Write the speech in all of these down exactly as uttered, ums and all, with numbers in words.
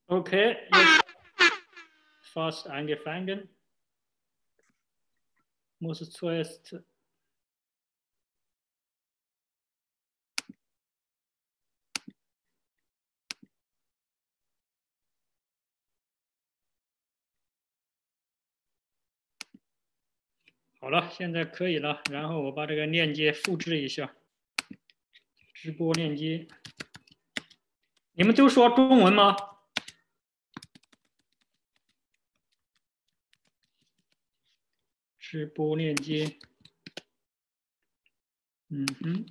Okay, jetzt fast angefangen. Muss zuerst好了，现在可以了。然后我把这个链接复制一下，直播链接。你们都说中文吗？直播链接。嗯哼。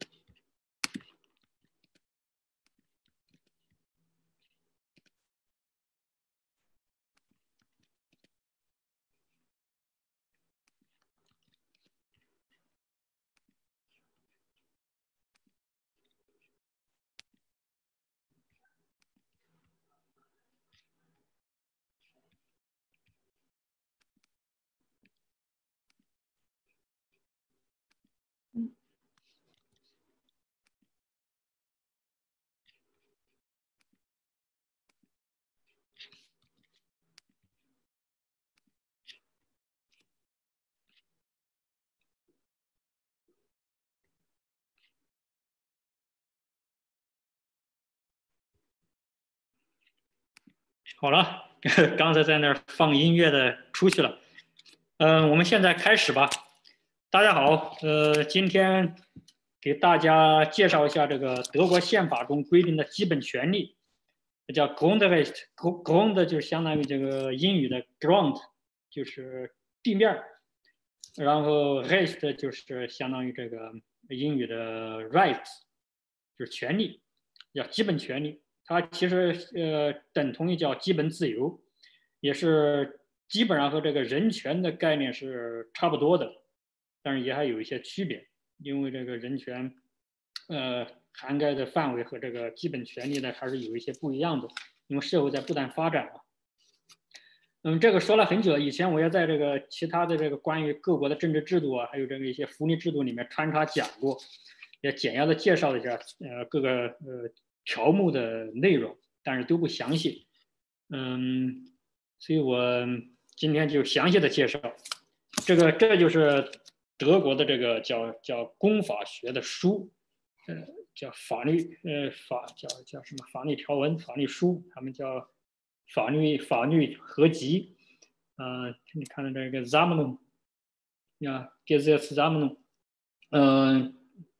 好了，刚才在那儿放音乐的出去了。嗯、呃，我们现在开始吧。大家好，呃，今天给大家介绍一下这个德国宪法中规定的基本权利，叫 Grundrecht。Grund 就相当于这个英语的 ground， 就是地面，然后 Recht 就是相当于这个英语的 rights， 就是权利，叫基本权利。它其实呃等同于叫基本自由，也是基本上和这个人权的概念是差不多的，但是也还有一些区别，因为这个人权呃涵盖的范围和这个基本权利呢还是有一些不一样的，因为社会在不断发展嘛。嗯，这个说了很久了，以前我也在这个其他的这个关于各国的政治制度啊，还有这个一些福利制度里面穿插讲过，也简要的介绍了一下呃各个呃条目的内容，但是都不详细。嗯，所以我今天就详细的介绍这个，这就是德国的这个叫叫公法学的书，呃，叫法律呃法叫叫什么法律条文、法律书，他们叫法律法律合集。呃，你看到这个 Sammlung 呀 Gesetzsammlung， 嗯，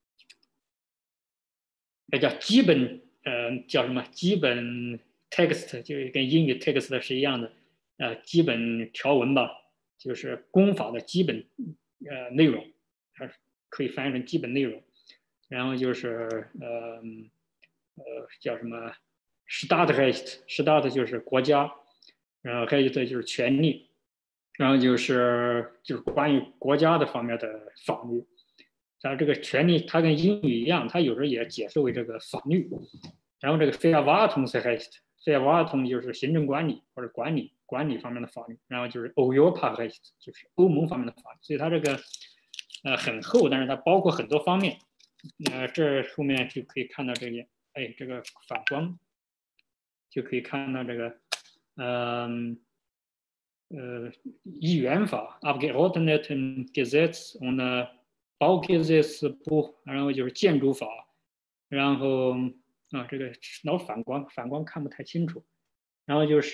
那叫基本呃叫什么基本 text， 就跟英语 text 是一样的，呃，基本条文吧，就是公法的基本呃内容，它可以翻译成基本内容。然后就是呃呃叫什么 Staatsrecht，Staat 就是国家，然后还有一个就是权利，然后就是就是关于国家的方面的法律。它这个权利，它跟英语一样，它有时候也解释为这个法律。然后这个 Verwaltungsrecht，Verwaltung 就是行政管理或者管理管理方面的法律，然后就是 Europarecht 就是欧盟方面的法律。所以它这个呃很厚，但是它包括很多方面。呃，这后面就可以看到这些，哎，这个反光就可以看到这个，嗯呃，议员法 Abgeordnetengesetz und Baugesetzbuch，然后就是建筑法，然后啊，这个老反光，反光看不太清楚。然后就是，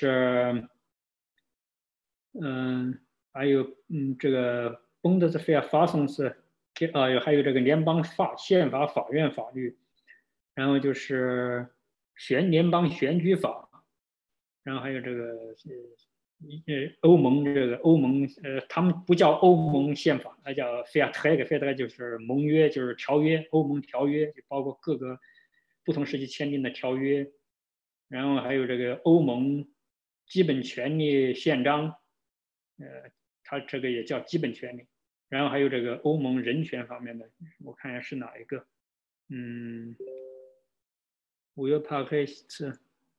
嗯，还有嗯，这个 Bundesverfassungs， 啊，还有这个联邦法宪法法院法律，然后就是选联邦选举法，然后还有这个呃欧盟这个欧盟呃，他们不叫欧盟宪法，它叫 Vertrag，Vertrag 就是盟约，就是条约，欧盟条约就包括各个不同时期签订的条约，然后还有这个欧盟基本权利宪章，呃，它这个也叫基本权利，然后还有这个欧盟人权方面的，我看一下是哪一个，嗯，五月帕克是。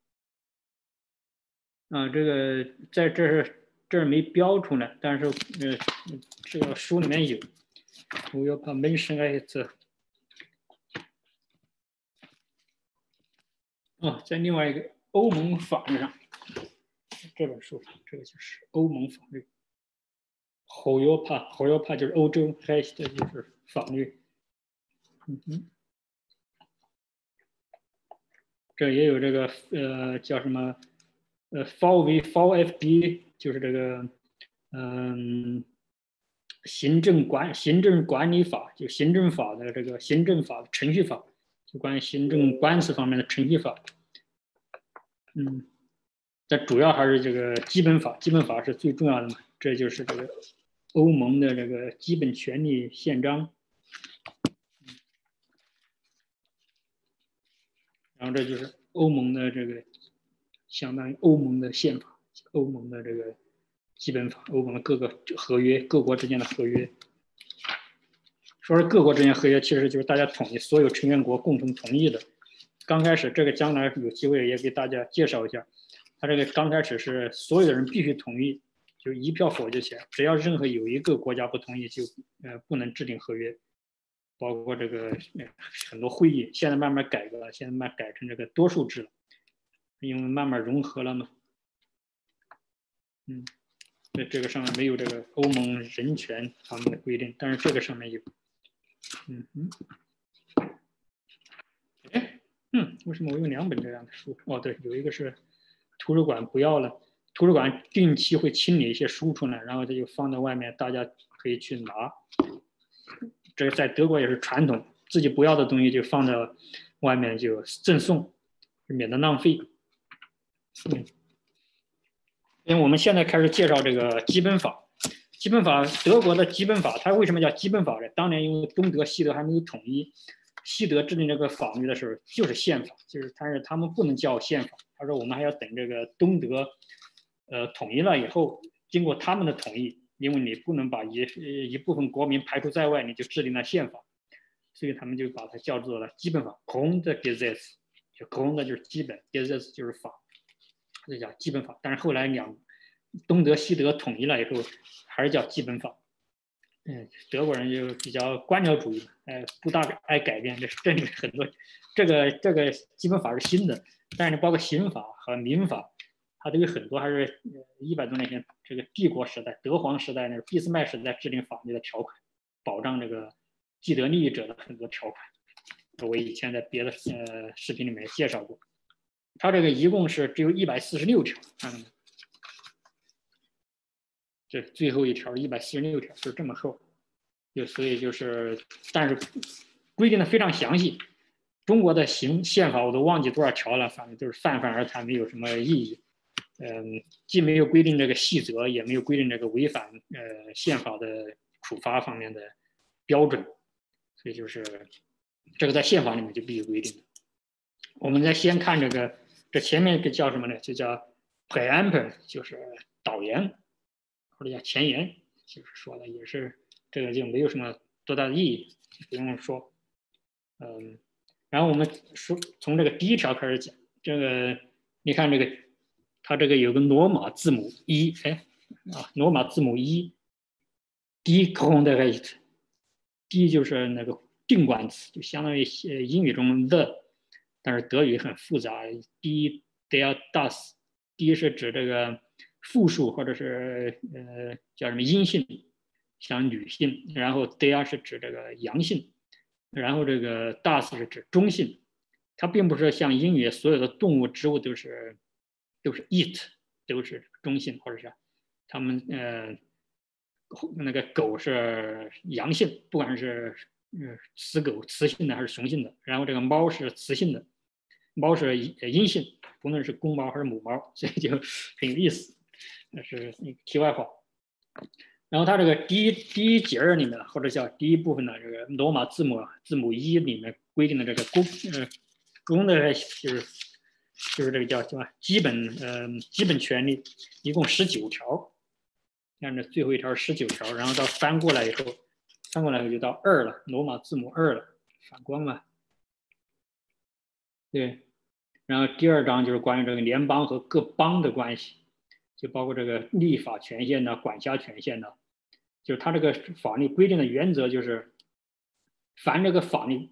啊，这个在这儿这儿没标出来，但是呃，这个书里面有。我要把 mention it。哦，在另外一个欧盟法律上，这本书上，这个就是欧盟法律。欧约帕，欧约帕就是欧洲 ，Recht 就是法律。嗯哼，这也有这个呃叫什么呃 V V V F D， 就是这个嗯行政管行政管理法，就行政法的这个行政法程序法，就关于行政官司方面的程序法。嗯，但主要还是这个基本法，基本法是最重要的嘛，这就是这个欧盟的这个基本权利宪章。然后这就是欧盟的这个相当于欧盟的宪法，欧盟的这个基本法，欧盟的各个合约，各国之间的合约。说是各国之间合约，其实就是大家统一，所有成员国共同同意的。刚开始这个将来有机会也给大家介绍一下，它这个刚开始是所有的人必须同意，就一票否决权，只要任何有一个国家不同意，就呃不能制定合约。包括这个很多会议，现在慢慢改革了，现在慢慢改成这个多数制了，因为慢慢融合了嘛。嗯，在这个上面没有这个欧盟人权方面的规定，但是这个上面有。嗯嗯。哎，嗯，为什么我有两本这样的书？哦，对，有一个是图书馆不要了，图书馆定期会清理一些书出来，然后这就放在外面，大家可以去拿。这在德国也是传统，自己不要的东西就放在外面就赠送，免得浪费。嗯，因为我们现在开始介绍这个基本法。基本法，德国的基本法，它为什么叫基本法呢？当年因为东德、西德还没有统一，西德制定这个法律的时候就是宪法，就是但是他们不能叫宪法。他说我们还要等这个东德呃统一了以后，经过他们的同意，因为你不能把一一部分国民排除在外，你就制定了宪法，所以他们就把它叫做了基本法 Grundgesetz， 就 Grund 就是基本 ，Gesetz 就是法，这叫基本法。但是后来两东德、西德统一了以后，还是叫基本法。嗯，德国人就比较官僚主义，呃，不大爱改变。这这里面很多，这个这个基本法是新的，但是包括刑法和民法，它都有很多还是一百多年前这个帝国时代、德皇时代那个俾斯麦时代制定法律的条款，保障这个既得利益者的很多条款。我以前在别的呃视频里面介绍过，它这个一共是只有一百四十六条，看到没？这最后一条一百四十六条就是这么厚，就所以就是，但是规定的非常详细。中国的刑宪法我都忘记多少条了，反正就是泛泛而谈，没有什么意义。嗯，既没有规定这个细则，也没有规定这个违反呃宪法的处罚方面的标准，所以就是这个在宪法里面就必须规定。我们再先看这个，这前面一个叫什么呢？就叫 preamble， 就是导言。或者叫前言，就是说的也是这个就没有什么多大的意义，不用说。嗯，然后我们说从这个第一条开始讲，这个你看这个它这个有个罗马字母一，哎啊，罗马字母一 ，die Grundrechte，die 就是那个定冠词，就相当于英语中 the， 但是德语很复杂 ，die der das，die 是指这个复数或者是呃叫什么阴性，像女性，然后 der 是指这个阳性，然后这个 das 是指中性。它并不是像英语所有的动物、植物都是都是 it， 都是中性，或者是它们呃那个狗是阳性，不管是呃雌狗雌性的还是雄性的，然后这个猫是雌性的，猫是阴性，不论是公猫还是母猫，所以就很有意思。那是题外话。然后它这个第一第一节里面，或者叫第一部分的这个罗马字母字母一里面规定的这个公呃公的就是就是这个叫什么基本呃基本权利，一共十九条。看这最后一条十九条，然后到翻过来以后，翻过来以后就到二了，罗马字母二了，反光了。对，然后第二章就是关于这个联邦和各邦的关系。就包括这个立法权限的、管辖权限的，就是它这个法律规定的原则就是，凡这个法律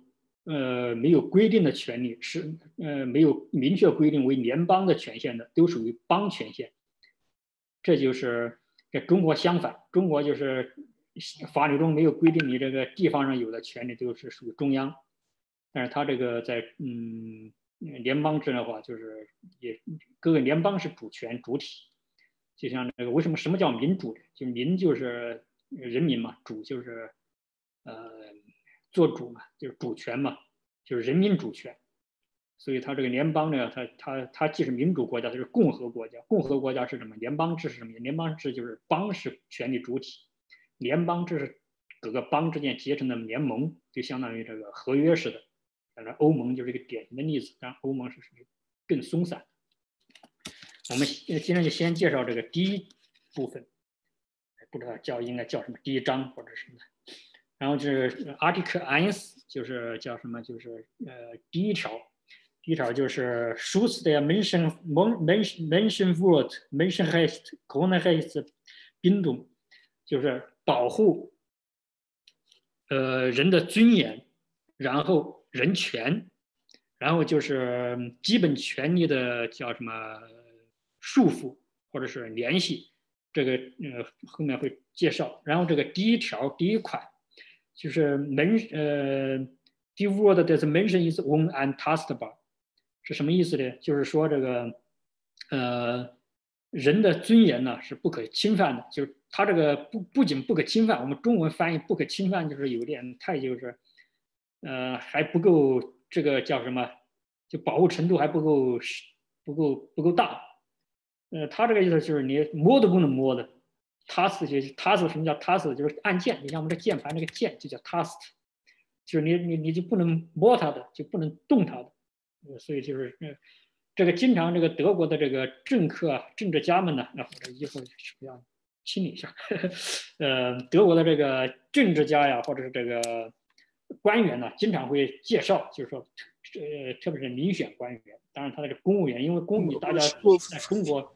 呃没有规定的权利，是呃没有明确规定为联邦的权限的，都属于邦权限。这就是跟中国相反，中国就是法律中没有规定你这个地方上有的权利都是属于中央，但是它这个在嗯联邦制的话，就是也各个联邦是主权主体，就像那个为什么什么叫民主？就民就是人民嘛，主就是呃做主嘛，就是主权嘛，就是人民主权。所以它这个联邦呢，它它它既是民主国家，它是共和国家。共和国家是什么？联邦制是什么？联邦制就是邦是权力主体，联邦制是各个邦之间结成的联盟，就相当于这个合约似的。当然，欧盟就是一个典型的例子，但欧盟是属于更松散。我们今天就先介绍这个第一部分，不知道叫应该叫什么第一章或者什么的。然后就是 Article eins， 就是叫什么？就是呃第一条。第一条就是 Schutz der Menschen, Menschen, Menschenwürde, Menschenrecht, Grundrechtsbindung， 就是保护呃人的尊严，然后人权，然后就是基本权利的叫什么束缚或者是联系，这个呃后面会介绍。然后这个第一条第一款就是门呃 Die Würde des Menschen ist unantastbar。是什么意思呢？就是说这个，呃，人的尊严呢是不可侵犯的。就是他这个不不仅不可侵犯，我们中文翻译不可侵犯就是有点太就是，呃，还不够这个叫什么？就保护程度还不够不够不够大。呃，他这个意思就是你摸都不能摸的。task 就 task 什么叫 task？ 就是按键，你像我们这键盘那个键就叫 task， 就是你你你就不能摸它的，就不能动它的。所以就是这个经常这个德国的这个政客啊、政治家们呢，那或者一会儿要清理一下，呃，德国的这个政治家呀，或者是这个官员呢，经常会介绍，就是说，呃，特别是民选官员，当然他的公务员，因为公务员大家在中国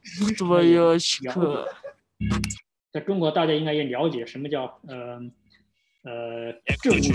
在中国大家应该也了解什么叫呃呃政务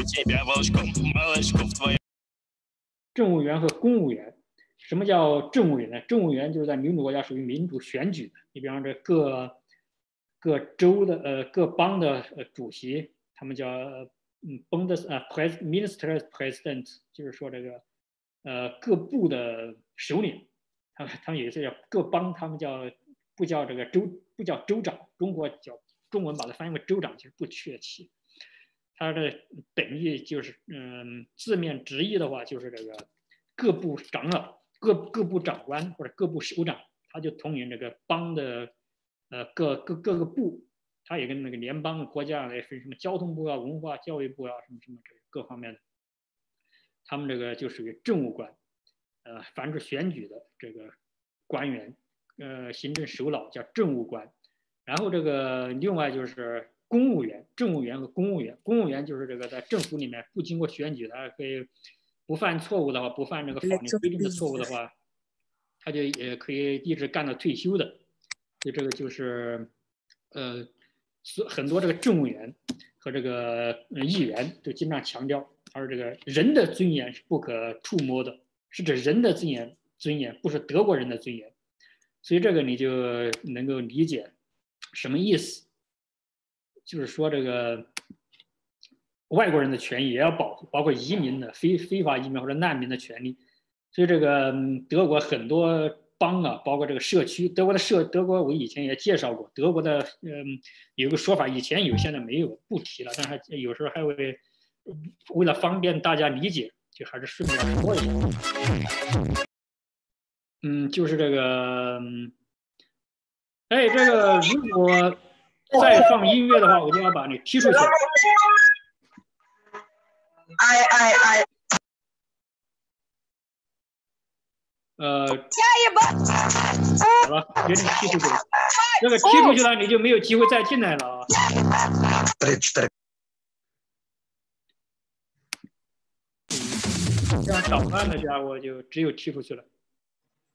政务员和公务员。什么叫政务员呢？政务员就是在民主国家属于民主选举的。你比方说各各州的呃各邦的呃主席，他们叫嗯邦的呃 minister president， 就是说这个呃各部的首领，他们他们有一些叫各邦，他们叫不叫这个州不叫州长，中国叫中文把它翻译为州长其实不确切。它的本意就是嗯字面直译的话就是这个各部长老。各各部长官或者各部首长，他就统领这个邦的呃各各各个部，他也跟那个联邦国家来分什么交通部啊、文化教育部啊什么什么这各方面的，他们这个就属于政务官，呃，凡是选举的这个官员，呃，行政首脑叫政务官，然后这个另外就是公务员，政务员和公务员，公务员就是这个在政府里面不经过选举，他可以。不犯错误的话，不犯这个法律规定的错误的话，他就也可以一直干到退休的。所以这个就是，呃，很多这个政务员和这个议员都经常强调，他说这个人的尊严是不可触摸的，是指人的尊严，尊严不是德国人的尊严。所以这个你就能够理解什么意思，就是说这个。外国人的权益也要保护，包括移民的非非法移民或者难民的权利。所以这个德国很多邦啊，包括这个社区，德国的社德国我以前也介绍过，德国的嗯有个说法，以前有现在没有，不提了，但是有时候还会为了方便大家理解，就还是顺便说一下。嗯，就是这个，哎，这个如果再放音乐的话，我就要把你踢出去。 哎哎哎！ 呃， 下一步， 好了，给你踢出去了。这个踢出去了，你就没有机会再进来了啊。这样捣乱的家伙就只有踢出去了。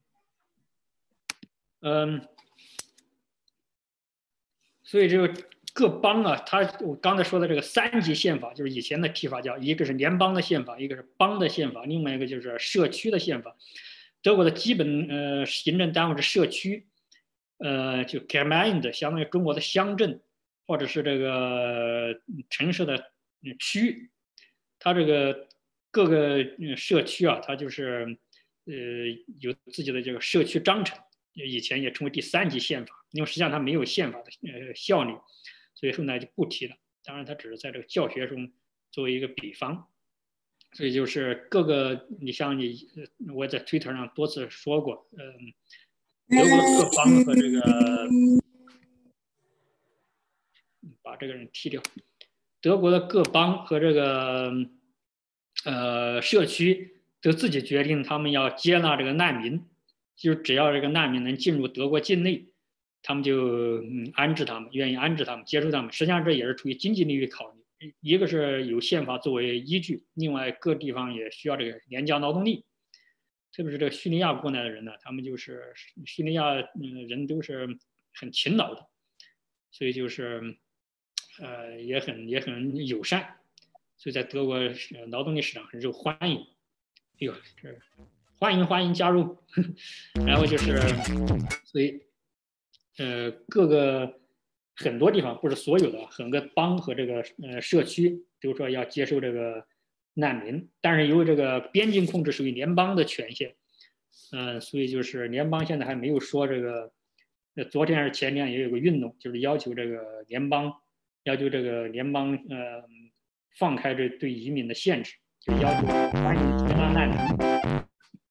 嗯，所以就各邦啊，它我刚才说的这个三级宪法，就是以前的提法叫一个是联邦的宪法，一个是邦的宪法，另外一个就是社区的宪法。德国的基本呃行政单位是社区，呃，就 Gemeinde，相当于中国的乡镇或者是这个城市的区，它这个各个社区啊，它就是呃有自己的这个社区章程，以前也称为第三级宪法，因为实际上它没有宪法的呃效力。所以后来就不提了。当然，它只是在这个教学中作为一个比方。所以就是各个，你像你，我在 Twitter 上多次说过，嗯，德国的各邦和这个，把这个人踢掉。德国的各邦和这个呃社区都自己决定他们要接纳这个难民，就是只要这个难民能进入德国境内。他们就嗯安置他们，愿意安置他们，接受他们。实际上这也是出于经济利益考虑，一个是有宪法作为依据，另外各地方也需要这个廉价劳动力。特别是这个叙利亚过来的人呢，他们就是叙利亚嗯人都是很勤劳的，所以就是呃也很也很友善，所以在德国劳动力市场很受欢迎。哎呦，这欢迎欢迎加入，然后就是所以。呃，各个很多地方不是所有的，很多邦和这个呃社区都说要接受这个难民，但是由于这个边境控制属于联邦的权限，嗯、呃，所以就是联邦现在还没有说这个，呃，昨天还是前天也有个运动，就是要求这个联邦要求这个联邦呃放开这对移民的限制，就要求欢迎接纳难民，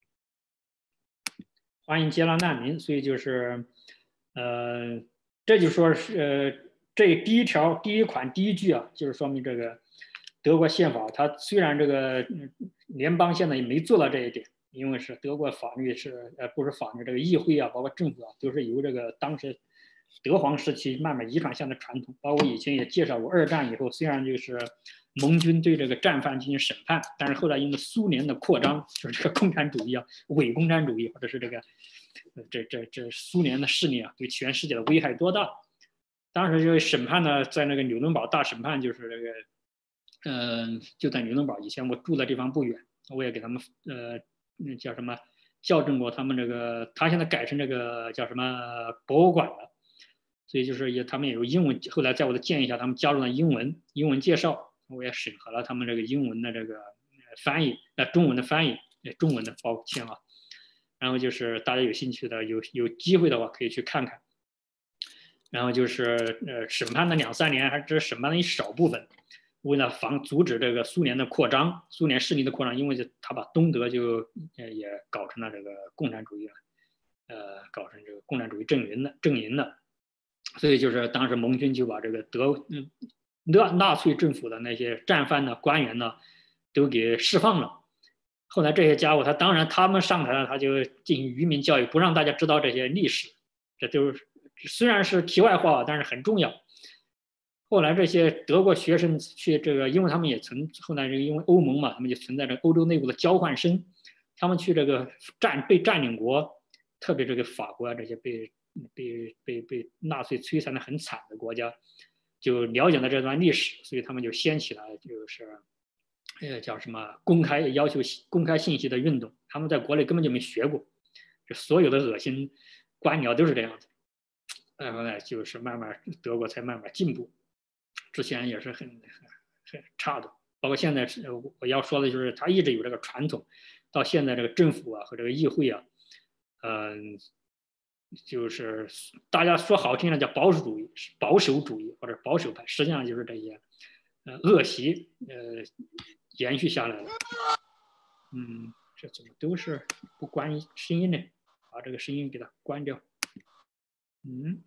欢迎接纳难民，所以就是。呃，这就说是呃，这第一条第一款第一句啊，就是说明这个德国宪法，它虽然这个联邦现在也没做到这一点，因为是德国法律是呃不是法律，这个议会啊，包括政府啊，都是由这个当时德皇时期慢慢遗传下的传统。包括以前也介绍过，二战以后虽然就是盟军对这个战犯进行审判，但是后来因为苏联的扩张，就是这个共产主义啊，伪共产主义或者是这个。这这这苏联的势力啊，对全世界的危害多大？当时这个审判呢，在那个纽伦堡大审判，就是这个，嗯、呃，就在纽伦堡。以前我住的地方不远，我也给他们呃，那叫什么校正过他们这个，他现在改成这个叫什么博物馆了，所以就是也他们也有英文。后来在我的建议下，他们加入了英文英文介绍，我也审核了他们这个英文的这个翻译，那中文的翻译，中文的抱歉啊。然后就是大家有兴趣的，有有机会的话可以去看看。然后就是呃，审判的两三年，还只是审判了一少部分，为了防阻止这个苏联的扩张，苏联势力的扩张，因为就他把东德就呃也搞成了这个共产主义了，呃，搞成这个共产主义阵营的阵营的，所以就是当时盟军就把这个德嗯纳纳粹政府的那些战犯呢、官员呢，都给释放了。后来这些家伙，他当然他们上台了，他就进行愚民教育，不让大家知道这些历史。这就是虽然是题外话，但是很重要。后来这些德国学生去这个，因为他们也存后来这个因为欧盟嘛，他们就存在着欧洲内部的交换生，他们去这个占被占领国，特别这个法国啊这些被被被被纳粹摧残的很惨的国家，就了解了这段历史，所以他们就掀起了就是。呃，叫什么公开要求公开信息的运动，他们在国内根本就没学过，就所有的恶心官僚都是这样子。然后呢，就是慢慢德国才慢慢进步，之前也是很很很差的。包括现在我要说的就是，他一直有这个传统，到现在这个政府啊和这个议会啊，嗯、呃，就是大家说好听的叫保守主义、保守主义或者保守派，实际上就是这些呃恶习呃。延续下来了，嗯，这怎么都是不关声音呢？把这个声音给它关掉。嗯，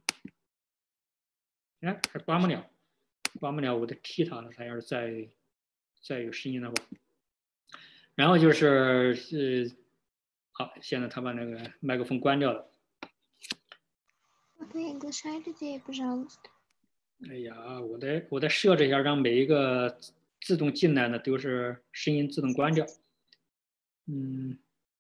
哎，还关不了，关不了，我得踢它了。它要是再再有声音的话，然后就是是好，现在他把那个麦克风关掉了。哎呀，我得我得设置一下，让每一个自动进来的都是声音自动关掉。嗯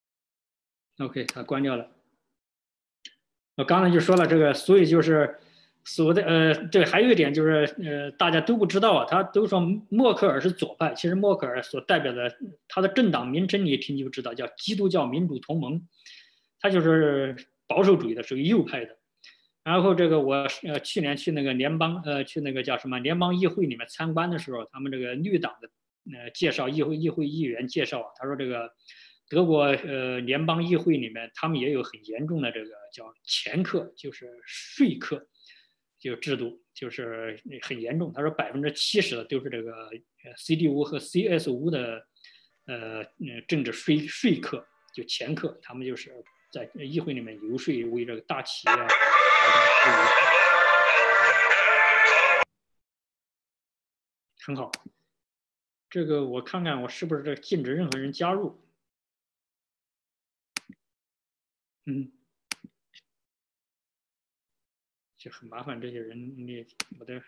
，OK，它关掉了。我刚才就说了这个，所以就是所的呃，对，还有一点就是呃，大家都不知道啊，他都说默克尔是左派，其实默克尔所代表的他的政党名称你一听就知道，叫基督教民主同盟，他就是保守主义的，属于右派的。然后这个我呃去年去那个联邦呃去那个叫什么联邦议会里面参观的时候，他们这个绿党的呃介绍议会议会议员介绍啊，他说这个德国呃联邦议会里面他们也有很严重的这个叫掮客，就是说客。就制度就是很严重，他说百分之七十的都是这个 C D U 和 C S U 的呃政治说说客，就掮客，他们就是在议会里面游说，为这个大企业。很好，这个我看看我是不是这禁止任何人加入。嗯。就很麻烦，这些人你我得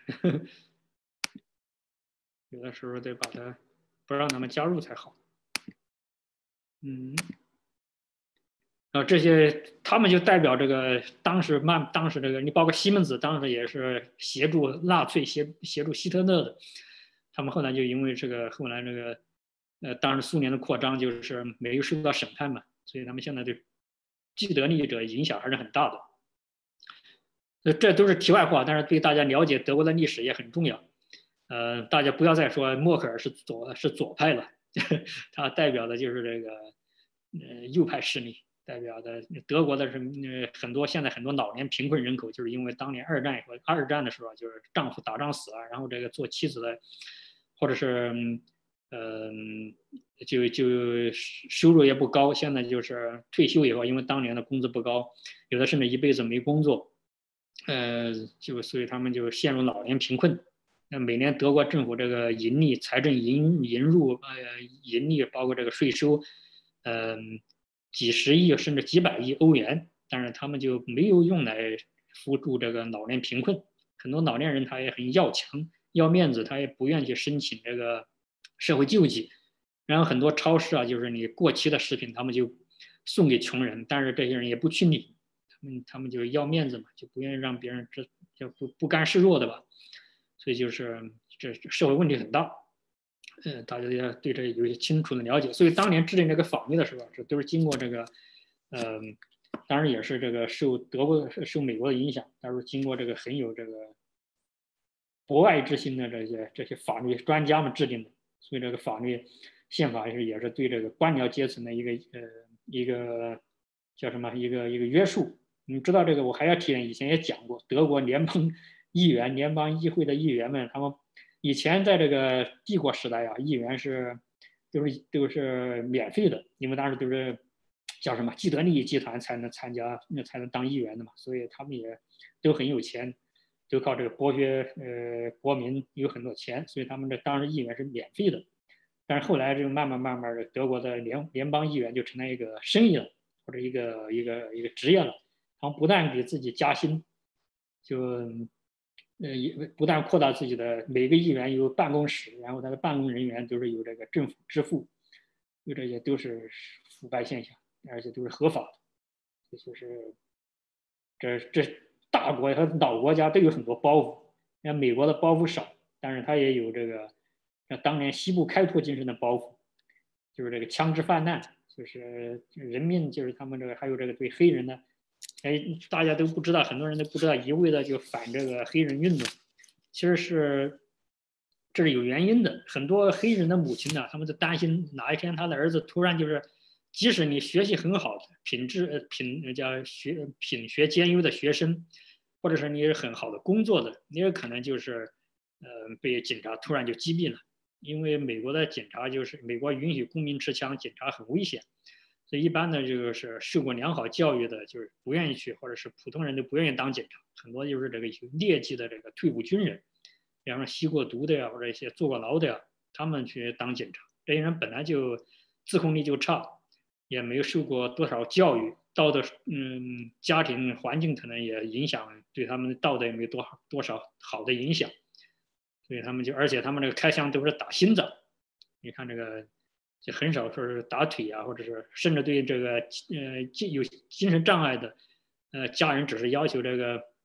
有的时候得把他不让他们加入才好。嗯，啊，这些他们就代表这个当时曼当时这个，你包括西门子当时也是协助纳粹协协助希特勒的，他们后来就因为这个后来这个呃当时苏联的扩张就是没有受到审判嘛，所以他们现在对既得利益者影响还是很大的。这都是题外话，但是对大家了解德国的历史也很重要。呃，大家不要再说默克尔是左是左派了，他代表的就是这个呃右派势力，代表的德国的是呃很多现在很多老年贫困人口，就是因为当年二战和二战的时候，就是丈夫打仗死了，然后这个做妻子的，或者是嗯、呃、就就收入也不高，现在就是退休以后，因为当年的工资不高，有的甚至一辈子没工作。呃，就所以他们就陷入老年贫困。那每年德国政府这个盈利、财政盈盈入呃盈利，包括这个税收，嗯、呃，几十亿甚至几百亿欧元，但是他们就没有用来扶助这个老年贫困。很多老年人他也很要强、要面子，他也不愿意去申请这个社会救济。然后很多超市啊，就是你过期的食品，他们就送给穷人，但是这些人也不去理。嗯，他们就要面子嘛，就不愿意让别人这就不不甘示弱的吧，所以就是这社会问题很大，呃，大家要对这有些清楚的了解。所以当年制定这个法律的时候，这都是经过这个，嗯、呃，当然也是这个受德国受美国的影响，但是经过这个很有这个博爱之心的这些这些法律专家们制定的，所以这个法律宪法是也是对这个官僚阶层的一个呃一个叫什么一个一个约束。你知道这个，我还要提，以前也讲过，德国联邦议员、联邦议会的议员们，他们以前在这个帝国时代啊，议员是都是都是免费的，因为当时都是叫什么既得利益集团才能参加，那才能当议员的嘛，所以他们也都很有钱，都靠这个剥削呃国民有很多钱，所以他们这当时议员是免费的。但是后来这个慢慢慢慢的，德国的联联邦议员就成了一个生意了，或者一个一个一个职业了。他们不但给自己加薪，就呃也不但扩大自己的每个议员有办公室，然后他的办公人员都是由这个政府支付，有这些都是腐败现象，而且都是合法的。这就是这这大国和老国家都有很多包袱，像美国的包袱少，但是它也有这个像当年西部开拓精神的包袱，就是这个枪支泛滥，就是人民就是他们这个还有这个对黑人的。哎，大家都不知道，很多人都不知道，一味的就反这个黑人运动，其实是这是有原因的。很多黑人的母亲呢，他们就担心哪一天他的儿子突然就是，即使你学习很好的品质呃品叫学品学兼优的学生，或者是你是很好的工作的，你也可能就是呃被警察突然就击毙了，因为美国的警察就是美国允许公民持枪，警察很危险。所以一般的就是受过良好教育的，就是不愿意去，或者是普通人都不愿意当警察。很多就是这个有劣迹的这个退伍军人，比方说吸过毒的呀，或者一些坐过牢的呀，他们去当警察。这些人本来就自控力就差，也没有受过多少教育，道德嗯家庭环境可能也影响，对他们的道德也没有多少多少好的影响。所以他们就，而且他们这个开枪都是打心脏，你看这个。就很少说是打腿啊，或者是甚至对这个呃有精神障碍的呃家人，只是要求这个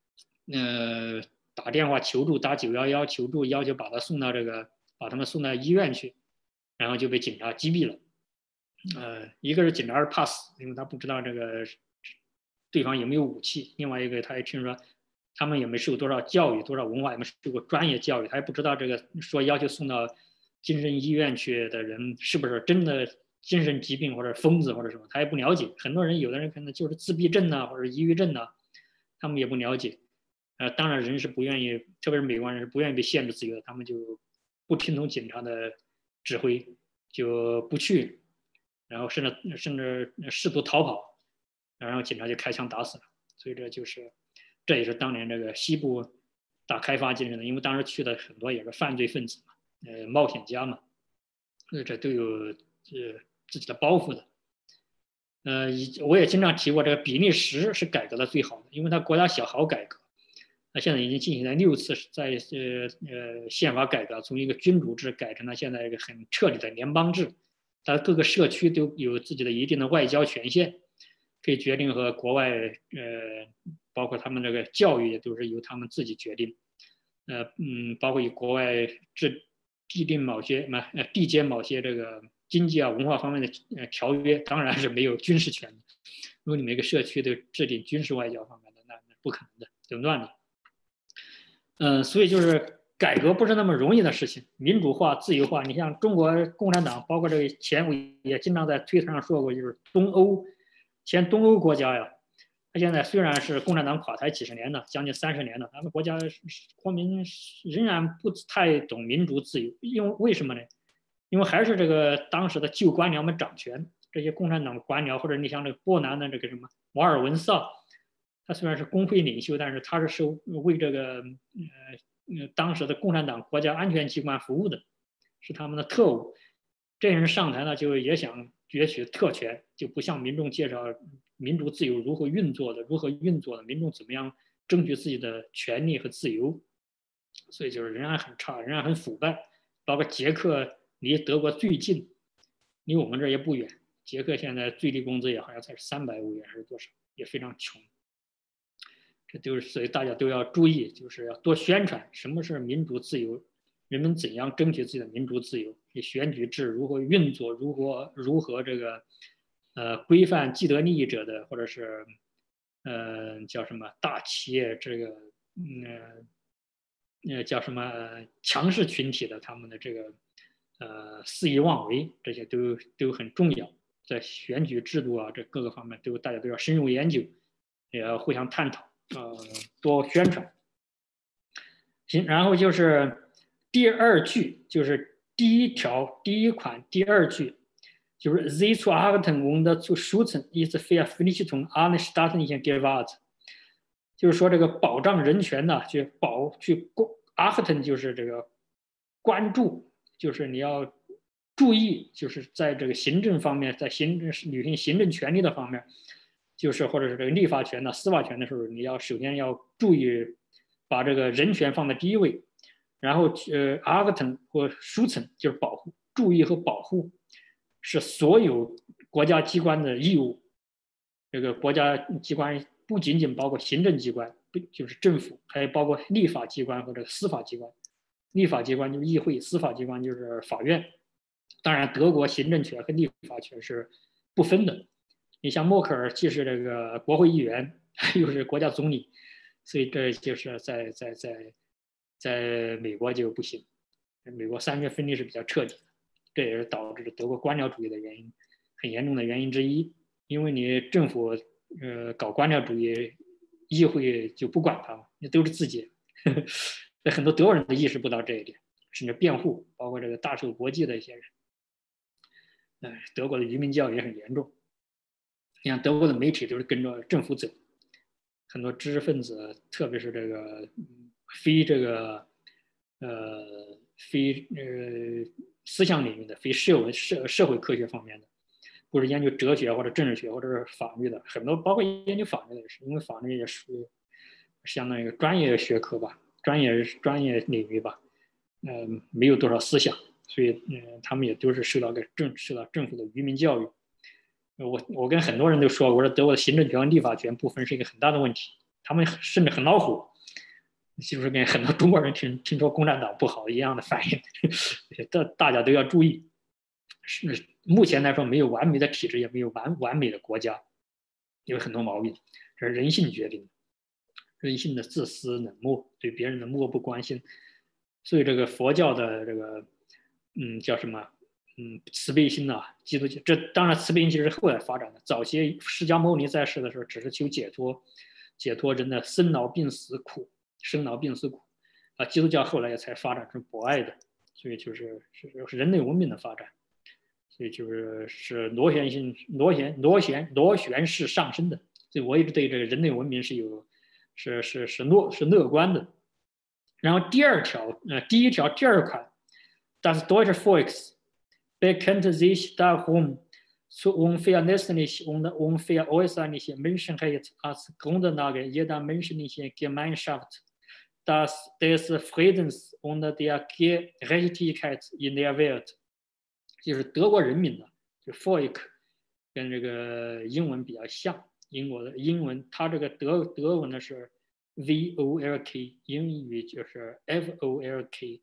呃打电话求助，打九一一求助，要求把他送到这个把他们送到医院去，然后就被警察击毙了。呃，一个是警察是怕死，因为他不知道这个对方有没有武器；另外一个他也听说他们也没受多少教育，多少文化，也没受过专业教育，他也不知道这个说要求送到精神医院去的人是不是真的精神疾病或者疯子或者什么，他也不了解。很多人有的人可能就是自闭症呐、啊，或者抑郁症呐、啊，他们也不了解。呃，当然人是不愿意，特别是美国人是不愿意被限制自由的，他们就不听从警察的指挥，就不去，然后甚至甚至试图逃跑，然后警察就开枪打死了。所以这就是这也是当年这个西部大开发精神的，因为当时去的很多也是犯罪分子嘛，呃，冒险家嘛，呃，这都有呃自己的包袱的。呃，我也经常提过，这个比利时是改革的最好的，因为它国家小好改革。那现在已经进行了六次在呃呃宪法改革，从一个君主制改成了现在一个很彻底的联邦制。它各个社区都有自己的一定的外交权限，可以决定和国外呃，包括他们这个教育也都是由他们自己决定。呃嗯，包括与国外制制定某些嘛呃缔结某些这个经济啊文化方面的呃条约，当然是没有军事权的。如果你每个社区都制定军事外交方面的，那那不可能的，就乱了。嗯，所以就是改革不是那么容易的事情，民主化、自由化。你像中国共产党，包括这个前我也经常在推特上说过，就是东欧前东欧国家呀，它现在虽然是共产党垮台几十年了，将近三十年了，他们国家国民仍然不太懂民主自由，因为为什么呢？因为还是这个当时的旧官僚们掌权，这些共产党官僚，或者你像这个波兰的这个什么瓦尔文萨。他虽然是工会领袖，但是他是受为这个呃呃当时的共产党国家安全机关服务的，是他们的特务。这些人上台呢，就也想攫取特权，就不向民众介绍民主自由如何运作的，如何运作的，民众怎么样争取自己的权利和自由。所以就是仍然很差，仍然很腐败。包括捷克离德国最近，离我们这也不远。捷克现在最低工资也好像才三百欧元还是多少，也非常穷。这就是所以大家都要注意，就是要多宣传什么是民主自由，人们怎样争取自己的民主自由，选举制如何运作，如何如何这个呃规范既得利益者的，或者是呃叫什么大企业这个嗯呃叫什么强势群体的他们的这个呃肆意妄为，这些都都很重要，在选举制度啊这各个方面都大家都要深入研究，也要互相探讨。呃，多宣传。行，然后就是第二句，就是第一条第一款第二句，就是 Sie zu achten und zu schützen ist Verpflichtung aller staatlichen Gewalt。就是说这个保障人权呢，去保去 achten 就是这个关注，就是你要注意，就是在这个行政方面，在行政履行行政权利的方面。就是或者是这个立法权的、司法权的时候，你要首先要注意把这个人权放在第一位，然后呃 ，achten 或 schützen 就是保护，注意和保护是所有国家机关的义务。这个国家机关不仅仅包括行政机关，就是政府，还包括立法机关和这个司法机关。立法机关就是议会，司法机关就是法院。当然，德国行政权和立法权是不分的。你像默克尔既是这个国会议员，又是国家总理，所以这就是在在在在美国就不行。美国三权分立是比较彻底的，这也是导致德国官僚主义的原因，很严重的原因之一。因为你政府呃搞官僚主义，议会就不管他们，那都是自己。很多德国人都意识不到这一点，甚至辩护，包括这个大受国际的一些人。哎，德国的移民教育也很严重。你看德国的媒体都是跟着政府走，很多知识分子，特别是这个非这个呃非呃思想领域的、非社会社社会科学方面的，不是研究哲学或者政治学或者是法律的，很多包括研究法律的也是，因为法律也属于相当于专业学科吧，专业专业领域吧，呃，没有多少思想，所以嗯、呃，他们也都是受到个政受到政府的愚民教育。我我跟很多人都说，我说德国的行政权和立法权不分是一个很大的问题，他们甚至很恼火。 就是跟很多中国人听听说共产党不好一样的反应，大大家都要注意。是目前来说，没有完美的体制，也没有完完美的国家，有很多毛病，这是人性决定的，人性的自私冷漠，对别人的漠不关心。所以这个佛教的这个，嗯，叫什么？嗯，慈悲心啊，基督教这当然慈悲心其实是后来发展的。早期释迦牟尼在世的时候，只是求解脱，解脱人的生老病死苦，生老病死苦啊。基督教后来也才发展成博爱的，所以就是是人类文明的发展。所以就是是螺旋性螺旋螺旋螺旋式上升的，所以我一直对这个人类文明是有是是是乐是乐观的。然后第二条，呃，第一条第二款 ，Das deutsche Volk bekennt sich darum zu unverletzlich und unveräußerliche Menschenrecht als Grundlage jeder menschlichen Gemeinschaft, das des Friedens und der Gerechtigkeit in der Welt。就是德国人民的，就 Volk 跟这个英文比较像，英国的英文，它这个德德文呢是 V O L K， 英语就是 F O L K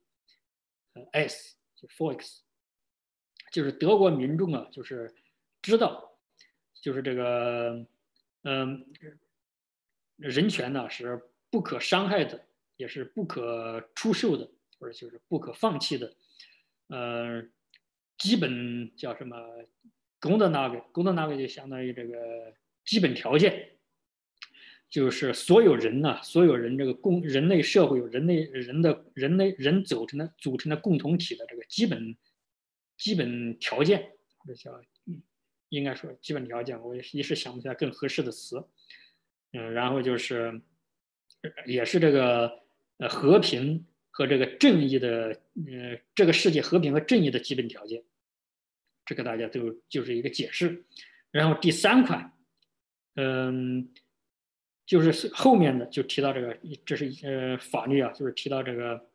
S， 就 Volks， 就是德国民众啊，就是知道，就是这个嗯，人权呢是不可伤害的，也是不可出售的，或者就是不可放弃的，呃。基本叫什么？公的那个，公的那个就相当于这个基本条件，就是所有人呢、啊，所有人这个共人类社会有人类人的人类人组成的组成的共同体的这个基本基本条件，或者叫应该说基本条件，我一时想不起来更合适的词。嗯，然后就是也是这个呃和平。和这个正义的，呃，这个世界和平和正义的基本条件，这个大家都就是一个解释。然后第三款，嗯，就是后面的就提到这个，这是呃法律啊，就是提到这个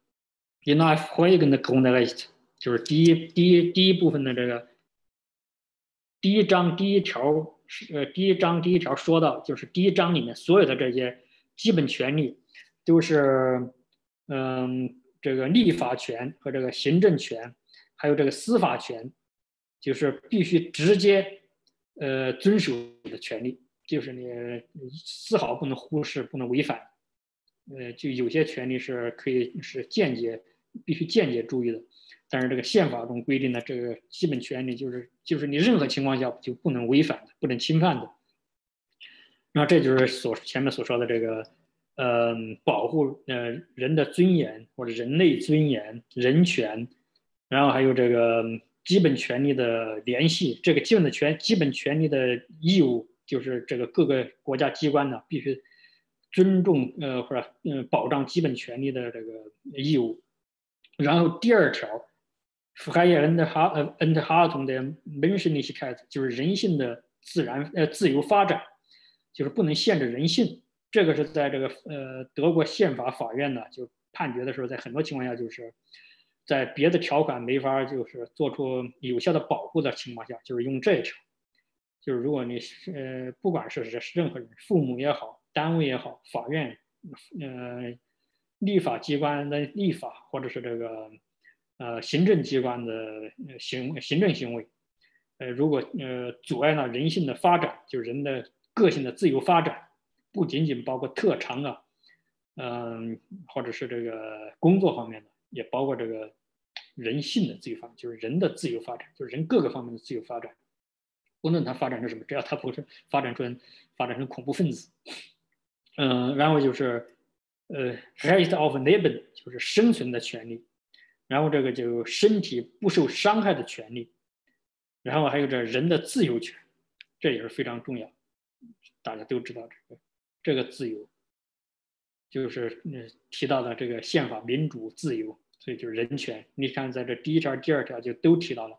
Uniform Grundrecht， 就是第一第一第一部分的这个第一章第一条，呃，第一章第一条说到，就是第一章里面所有的这些基本权利都是。嗯，这个立法权和这个行政权，还有这个司法权，就是必须直接呃遵守的权利，就是你丝毫不能忽视，不能违反。呃，就有些权利是可以是间接，必须间接注意的，但是这个宪法中规定的这个基本权利，就是就是你任何情况下就不能违反的，不能侵犯的。那这就是所前面所说的这个。呃，保护呃人的尊严或者人类尊严、人权，然后还有这个基本权利的联系。这个基本的权、基本权利的义务，就是这个各个国家机关呢必须尊重呃或者嗯保障基本权利的这个义务。然后第二条 ，Freie Entfaltung der Menschlichkeit， 就是人性的自然呃自由发展，就是不能限制人性。这个是在这个呃德国宪法法院呢，就判决的时候，在很多情况下，就是在别的条款没法就是做出有效的保护的情况下，就是用这一条。就是如果你呃不管是是任何人，父母也好，单位也好，法院，呃立法机关的立法，或者是这个呃行政机关的行行政行为，呃如果呃阻碍了人性的发展，就是人的个性的自由发展。不仅仅包括特长啊，嗯、呃，或者是这个工作方面的，也包括这个人性的自由发展，就是人的自由发展，就是人各个方面的自由发展。无论他发展成什么，只要他不是发展成发展成恐怖分子，嗯、呃，然后就是呃 ，right of Leben 就是生存的权利，然后这个就身体不受伤害的权利，然后还有这人的自由权，这也是非常重要，大家都知道这个。这个自由，就是嗯提到的这个宪法民主自由，所以就是人权。你看，在这第一条、第二条就都提到了。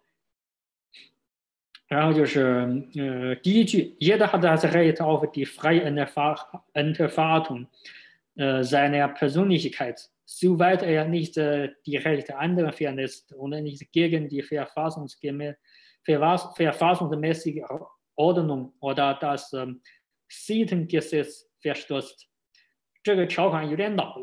然后就是呃第一句 ，Jeder hat das Recht auf die freie Entfaltung seiner Persönlichkeit, soweit er nicht die Rechte anderer verletzt und nicht gegen die verfassungsmäßige Ordnung oder das Sittengesetz verstoßt。这个条款有点老了，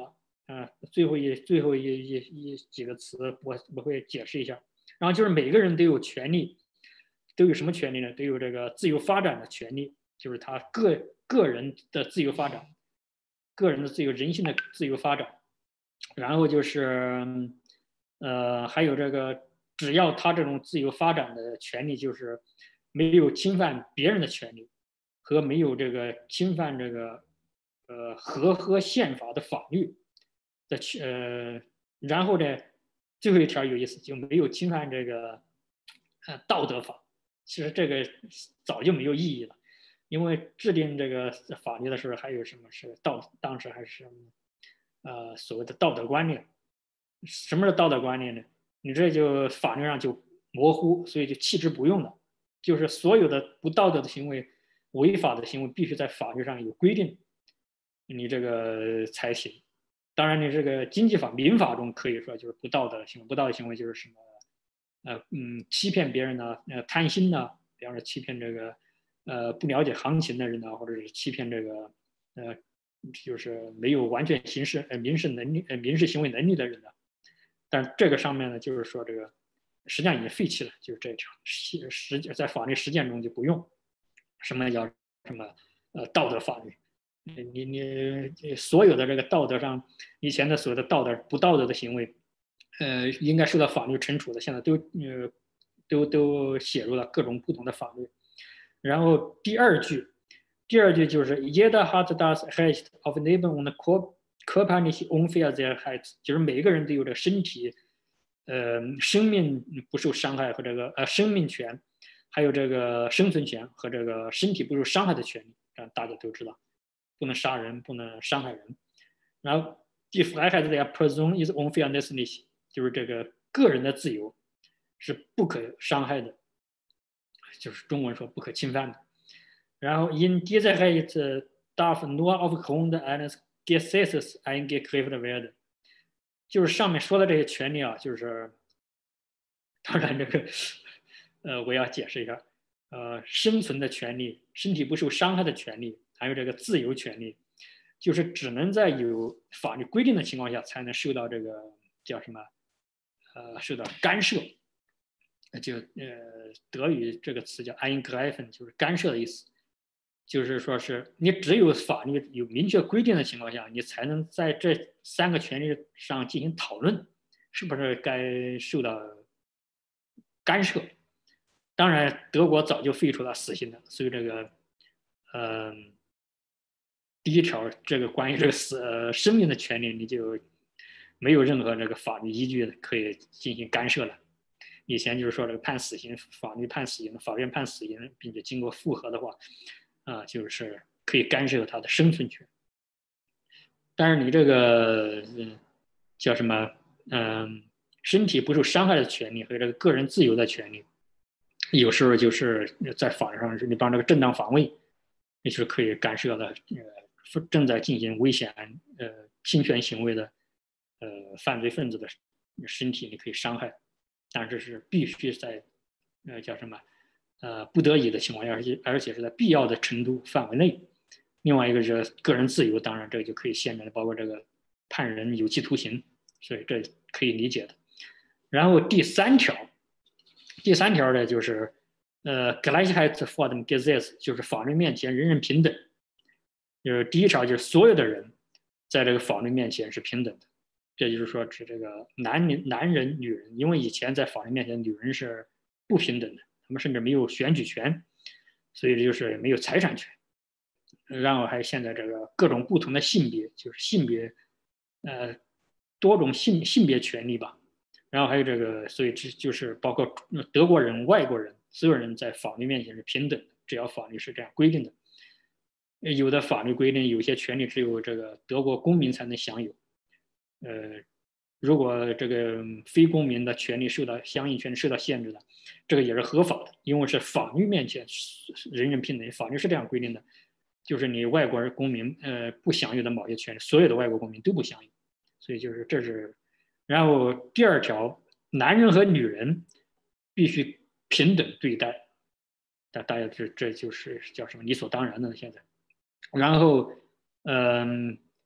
啊，最后一最后一一一几个词我我会解释一下。然后就是每个人都有权利，都有什么权利呢？都有这个自由发展的权利，就是他个个人的自由发展，个人的自由，人性的自由发展。然后就是呃，还有这个，只要他这种自由发展的权利，就是没有侵犯别人的权利，和没有这个侵犯这个呃合和宪法的法律的呃，然后呢，最后一条有意思，就没有侵犯这个呃道德法。其实这个早就没有意义了，因为制定这个法律的时候，还有什么是道，当时还是呃所谓的道德观念。什么是道德观念呢？你这就法律上就模糊，所以就弃之不用了。就是所有的不道德的行为、违法的行为，必须在法律上有规定，你这个才行。当然，你这个经济法、民法中可以说就是不道德行为，不道德行为就是什么，呃嗯，欺骗别人呢、呃，贪心呢，比方说欺骗这个呃不了解行情的人呢，或者是欺骗这个呃就是没有完全行使呃民事能力呃民事行为能力的人呢。但这个上面呢，就是说这个实际上已经废弃了，就是这条实实在法律实践中就不用。什么叫什么呃道德法律？你你所有的这个道德上以前的所谓的道德不道德的行为，呃，应该受到法律惩处的，现在都呃都都写入了各种不同的法律。然后第二句，第二句就是 Jeder hat das Recht auf Leben und körperliche Unversehrtheit，就是每个人都有这个身体，呃，生命不受伤害和这个呃生命权，还有这个生存权和这个身体不受伤害的权利，这样大家都知道，不能杀人，不能伤害人。然后第 Freiheit der Person ist unverletzlich，就是这个个人的自由是不可伤害的，就是中文说不可侵犯的。然后 in dieser Recht darf nur aufgrund eines Gesetzes eingegriffen werden，就是上面说的这些权利啊，就是当然这个呃我要解释一下，呃生存的权利、身体不受伤害的权利，还有这个自由权利，就是只能在有法律规定的情况下才能受到这个叫什么呃受到干涉。就呃德语这个词叫 eingreifen， 就是干涉的意思。就是说是你只有法律有明确规定的情况下，你才能在这三个权利上进行讨论，是不是该受到干涉。当然，德国早就废除了死刑的，所以这个，呃，第一条这个关于这个死、呃、生命的权利，你就没有任何这个法律依据可以进行干涉了。以前就是说这个判死刑，法律判死刑，法院判死刑，并且经过复核的话。啊，就是可以干涉他的生存权。但是你这个嗯叫什么嗯身体不受伤害的权利和这个个人自由的权利，有时候就是在法律上，你帮这个正当防卫，你是可以干涉的呃正在进行危险呃侵权行为的呃犯罪分子的身体，你可以伤害，但是是必须在呃叫什么？呃，不得已的情况下，而且而且是在必要的程度范围内。另外一个是个人自由，当然这个就可以限制，包括这个判人有期徒刑，所以这可以理解的。然后第三条，第三条呢就是呃 Gleichheit vor dem Gesetz， 就是法律面前人人平等。就是第一条就是所有的人在这个法律面前是平等的，这就是说指这个男人、男人、女人，因为以前在法律面前女人是不平等的。他们甚至没有选举权，所以就是没有财产权。然后还现在这个各种不同的性别，就是性别，呃，多种性性别权利吧。然后还有这个，所以这就是包括德国人、外国人，所有人在法律面前是平等的，只要法律是这样规定的。有的法律规定有些权利只有这个德国公民才能享有，呃。如果这个非公民的权利受到相应权利受到限制的，这个也是合法的，因为是法律面前人人平等，法律是这样规定的，就是你外国公民呃不享有的某些权利，所有的外国公民都不享有，所以就是这是，然后第二条，男人和女人必须平等对待，大大家这这就是叫什么理所当然的现在，然后嗯。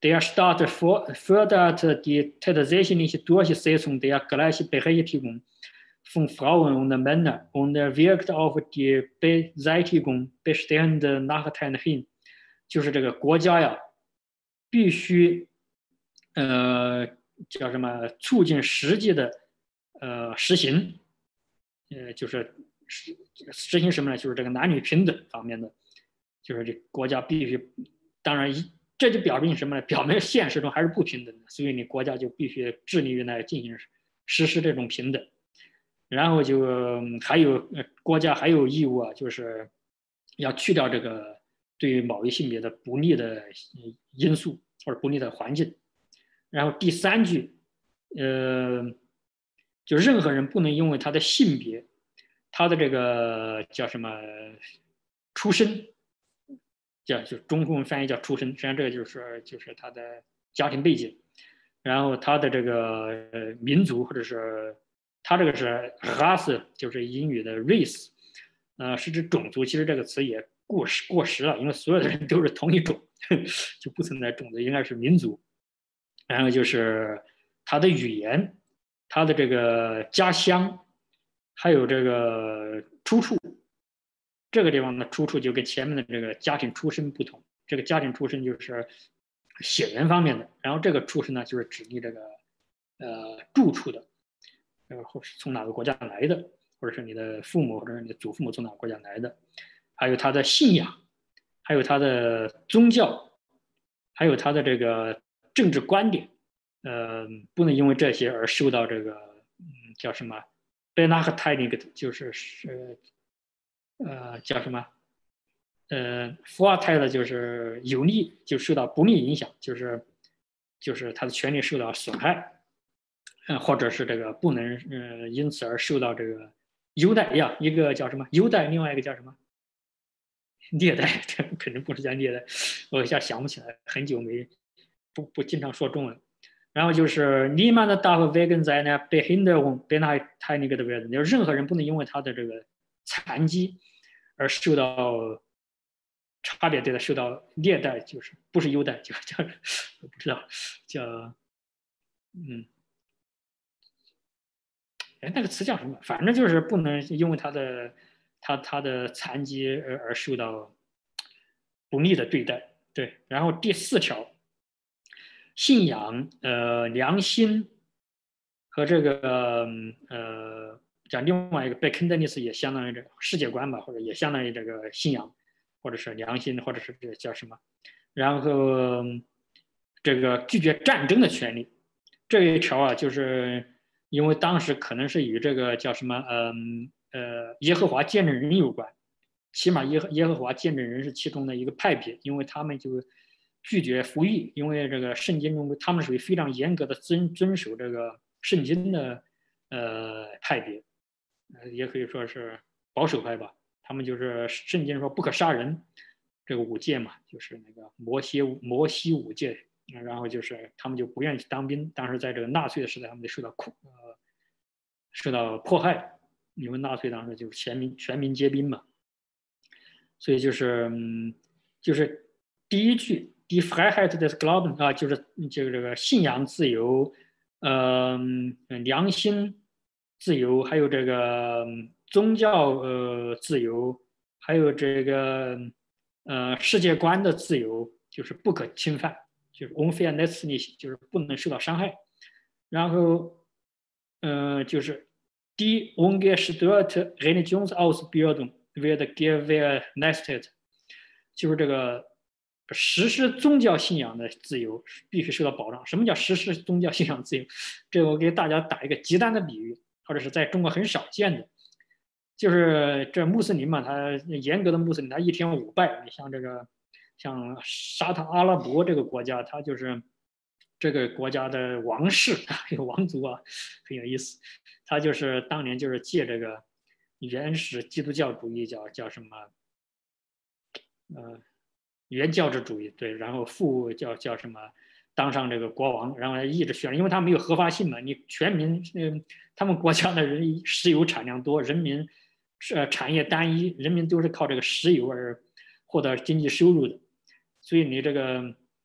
der Staat fördert die tatsächliche Durchsetzung der Gleichberechtigung von Frauen und Männern und wirkt auf die Beseitigung bestehender Nachteile hin。就是这个国家呀，必须呃叫什么促进实际的呃实行，呃就是实实行什么呢？就是这个男女平等方面的，就是这国家必须，当然这就表明什么呢？表明现实中还是不平等的，所以你国家就必须致力于来进行实施这种平等。然后就还有国家还有义务啊，就是要去掉这个对于某一性别的不利的因素或者不利的环境。然后第三句，呃，就任何人不能因为他的性别，他的这个叫什么出身，叫就中文翻译叫出身，实际上这个就是就是他的家庭背景，然后他的这个民族或者是。它这个是 race， 就是英语的 race， 呃，是指种族。其实这个词也过时过时了，因为所有的人都是同一种，就不存在种族，应该是民族。然后就是他的语言，他的这个家乡，还有这个出处。这个地方的出处就跟前面的这个家庭出身不同。这个家庭出身就是血缘方面的，然后这个出身呢，就是指你这个呃住处的。呃，或是从哪个国家来的，或者是你的父母或者是你的祖父母从哪个国家来的，还有他的信仰，还有他的宗教，还有他的这个政治观点，呃，不能因为这些而受到这个，嗯，叫什么 benachteiliget， 就是是，呃，叫什么，呃 ，vorteil 就是有利，就受到不利影响，就是就是他的权利受到损害。嗯，或者是这个不能，呃，因此而受到这个优待呀，一个叫什么优待，另外一个叫什么虐待，这肯定不是叫虐待，我一下想不起来，很久没不不经常说中文。然后就是 niemand darf wegen seiner Behinderung benachteiligt werden， 就是任何人不能因为他的这个残疾而受到差别对待，受到虐待，就是不是优待，就叫我不知道叫嗯。哎，那个词叫什么？反正就是不能因为他的他他的残疾而而受到不利的对待。对，然后第四条，信仰、呃良心和这个呃讲另外一个 Bekenntnis 也相当于这个世界观吧，或者也相当于这个信仰，或者是良心，或者是这叫什么？然后这个拒绝战争的权利，这一条啊，就是。因为当时可能是与这个叫什么，嗯呃耶和华见证人有关，起码耶和耶和华见证人是其中的一个派别，因为他们就拒绝服役，因为这个圣经中他们属于非常严格的遵遵守这个圣经的呃派别，呃也可以说是保守派吧。他们就是圣经说不可杀人，这个五戒嘛，就是那个摩西摩西五戒。然后就是他们就不愿意去当兵，当时在这个纳粹的时代，他们就受到苦呃受到迫害，因为纳粹当时就是全民全民皆兵嘛，所以就是嗯就是第一句 Die Freiheit des Glaubens 啊，就是这个这个信仰自由，嗯、呃、良心自由，还有这个宗教呃自由，还有这个呃世界观的自由，就是不可侵犯。就是 unfairness， 就是不能受到伤害。然后，呃，就是 die ungestörte Religionsausbildung wird gewährleistet， 就是这个实施宗教信仰的自由必须受到保障。什么叫实施宗教信仰自由？这个我给大家打一个极端的比喻，或者是在中国很少见的，就是这穆斯林嘛，他严格的穆斯林，他一天五拜，你像这个。像沙特阿拉伯这个国家，它就是这个国家的王室，还有王族啊，很有意思。他就是当年就是借这个原始基督教主义叫叫什么，呃，原教旨主义对，然后副叫叫什么当上这个国王，然后一直选，因为他没有合法性嘛，你全民，嗯，他们国家的人石油产量多，人民呃产业单一，人民都是靠这个石油而获得经济收入的。所以你这个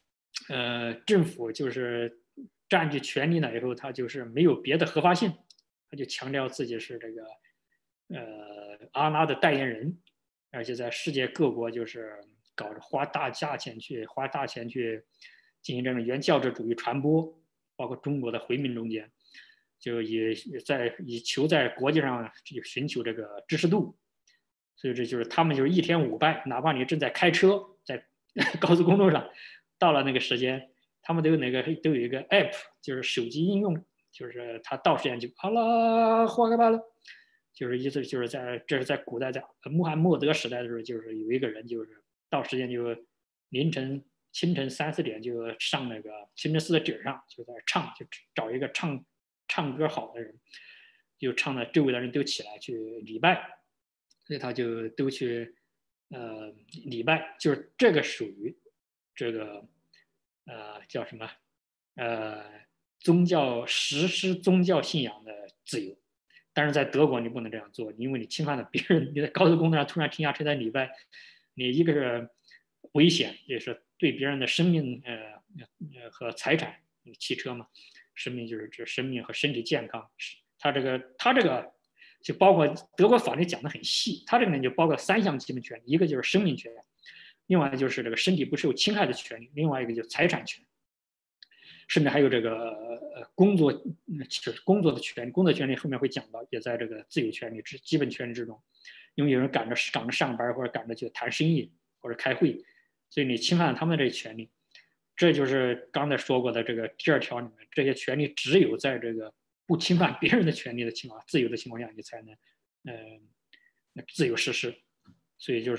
呃政府就是占据权力了以后，他就是没有别的合法性，他就强调自己是这个呃阿拉的代言人，而且在世界各国就是搞着花大价钱去花大钱去进行这种原教旨主义传播，包括中国的回民中间，就也在以求在国际上寻求这个支持度。所以这就是他们就是一天五拜，哪怕你正在开车，在高速公路上，到了那个时间，他们都有那个都有一个 app， 就是手机应用，就是他到时间就好了，花个吧了，就是意思就是在这是在古代在穆罕默德时代的时候，就是有一个人就是到时间就凌晨清晨三四点就上那个清真寺的顶上就在唱，就找一个唱唱歌好的人，就唱的周围的人都起来去礼拜。所以他就都去呃礼拜，就是这个属于这个呃叫什么呃宗教实施宗教信仰的自由。但是在德国你不能这样做，因为你侵犯了别人，你在高速公路上突然停下车在礼拜，你一个是危险，也是对别人的生命呃呃和财产，汽车嘛，生命就是指生命和身体健康，他这个他这个。就包括德国法律讲的很细，它这个呢就包括三项基本权，一个就是生命权，另外就是这个身体不受侵害的权利，另外一个就是财产权，甚至还有这个呃工作就是工作的权利，工作权利后面会讲到，也在这个自由权利之基本权利之中。因为有人赶着赶着上班或者赶着去谈生意或者开会，所以你侵犯他们的这些权利，这就是刚才说过的这个第二条里面，这些权利只有在这个不侵犯别人的权利的情况，自由的情况下，你才能，呃，自由实施。所以就是，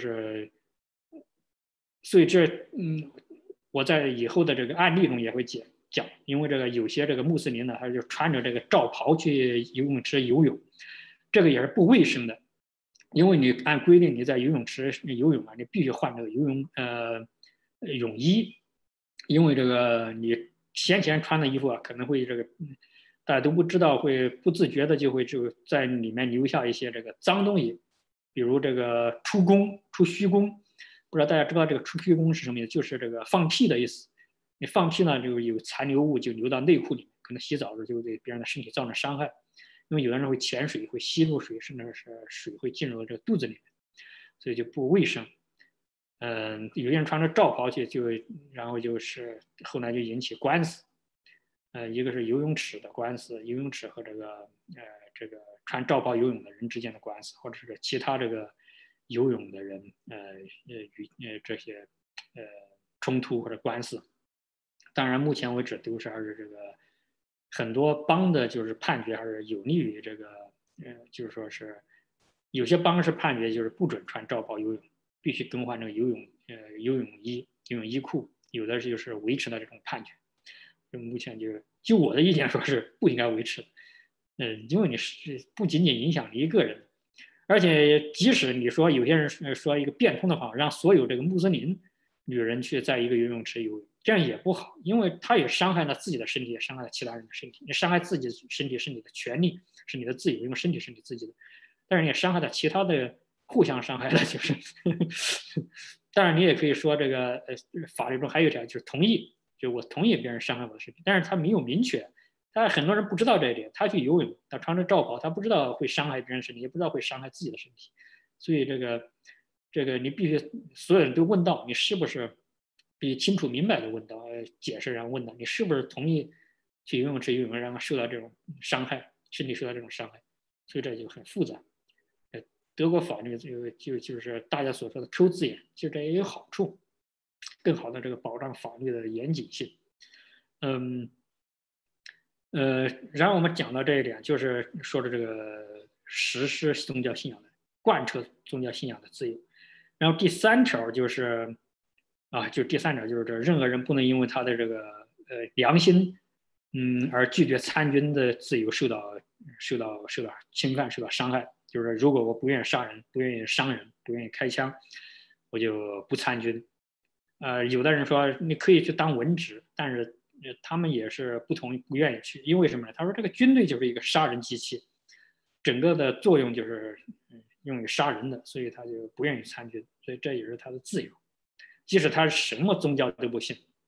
所以这，嗯，我在以后的这个案例中也会讲讲，因为这个有些这个穆斯林呢，他就穿着这个罩袍去游泳池游泳，这个也是不卫生的，因为你按规定你在游泳池游泳啊，你必须换这个游泳呃泳衣，因为这个你先前穿的衣服啊，可能会这个。大家都不知道，会不自觉的就会就在里面留下一些这个脏东西，比如这个出宫、出虚宫。不知道大家知道这个出虚宫是什么意思？就是这个放屁的意思。你放屁呢，就有残留物就流到内裤里，可能洗澡的时候就对别人的身体造成伤害。因为有的人会潜水，会吸入水，甚至是水会进入这个肚子里面，所以就不卫生。嗯，有些人穿着罩袍去，就然后就是后来就引起官司。呃，一个是游泳池的官司，游泳池和这个呃这个穿罩袍游泳的人之间的官司，或者是其他这个游泳的人呃呃与呃这些呃冲突或者官司。当然，目前为止都是还是这个很多邦的就是判决还是有利于这个呃就是说是有些邦是判决就是不准穿罩袍游泳，必须更换这个游泳呃游泳衣游泳衣裤，有的就是维持了这种判决。目前就就我的意见说是不应该维持的，嗯，因为你是不仅仅影响你一个人，而且即使你说有些人说一个变通的方法，让所有这个穆斯林女人去在一个游泳池游泳，这样也不好，因为他也伤害了自己的身体，也伤害了其他人的身体。你伤害自己的身体是你的权利，是你的自由，因为身体是你自己的，但是你也伤害了其他的，互相伤害了，就是。当然，你也可以说这个呃，法律中还有一条就是同意。就我同意别人伤害我的身体，但是他没有明确，但是很多人不知道这一点，他去游泳，他穿着罩袍，他不知道会伤害别人身体，也不知道会伤害自己的身体，所以这个这个你必须所有人都问到，你是不是必须清楚明白的问到，呃，解释然后问到你是不是同意去游泳池游泳，让他受到这种伤害，身体受到这种伤害，所以这就很复杂。德国法律就就就是大家所说的抽字眼，其实这也有好处。更好的这个保障法律的严谨性，嗯，呃，然后我们讲到这一点，就是说的这个实施宗教信仰的、贯彻宗教信仰的自由。然后第三条就是啊，就第三条就是这任何人不能因为他的这个呃良心，嗯，而拒绝参军的自由受到受到受到侵犯、受到伤害。就是如果我不愿意杀人、不愿意伤人、不愿意开枪，我就不参军。呃，有的人说你可以去当文职，但是他们也是不同意，不愿意去，因为什么呢？他说这个军队就是一个杀人机器，整个的作用就是用于杀人的，所以他就不愿意参军，所以这也是他的自由，即使他什么宗教都不信，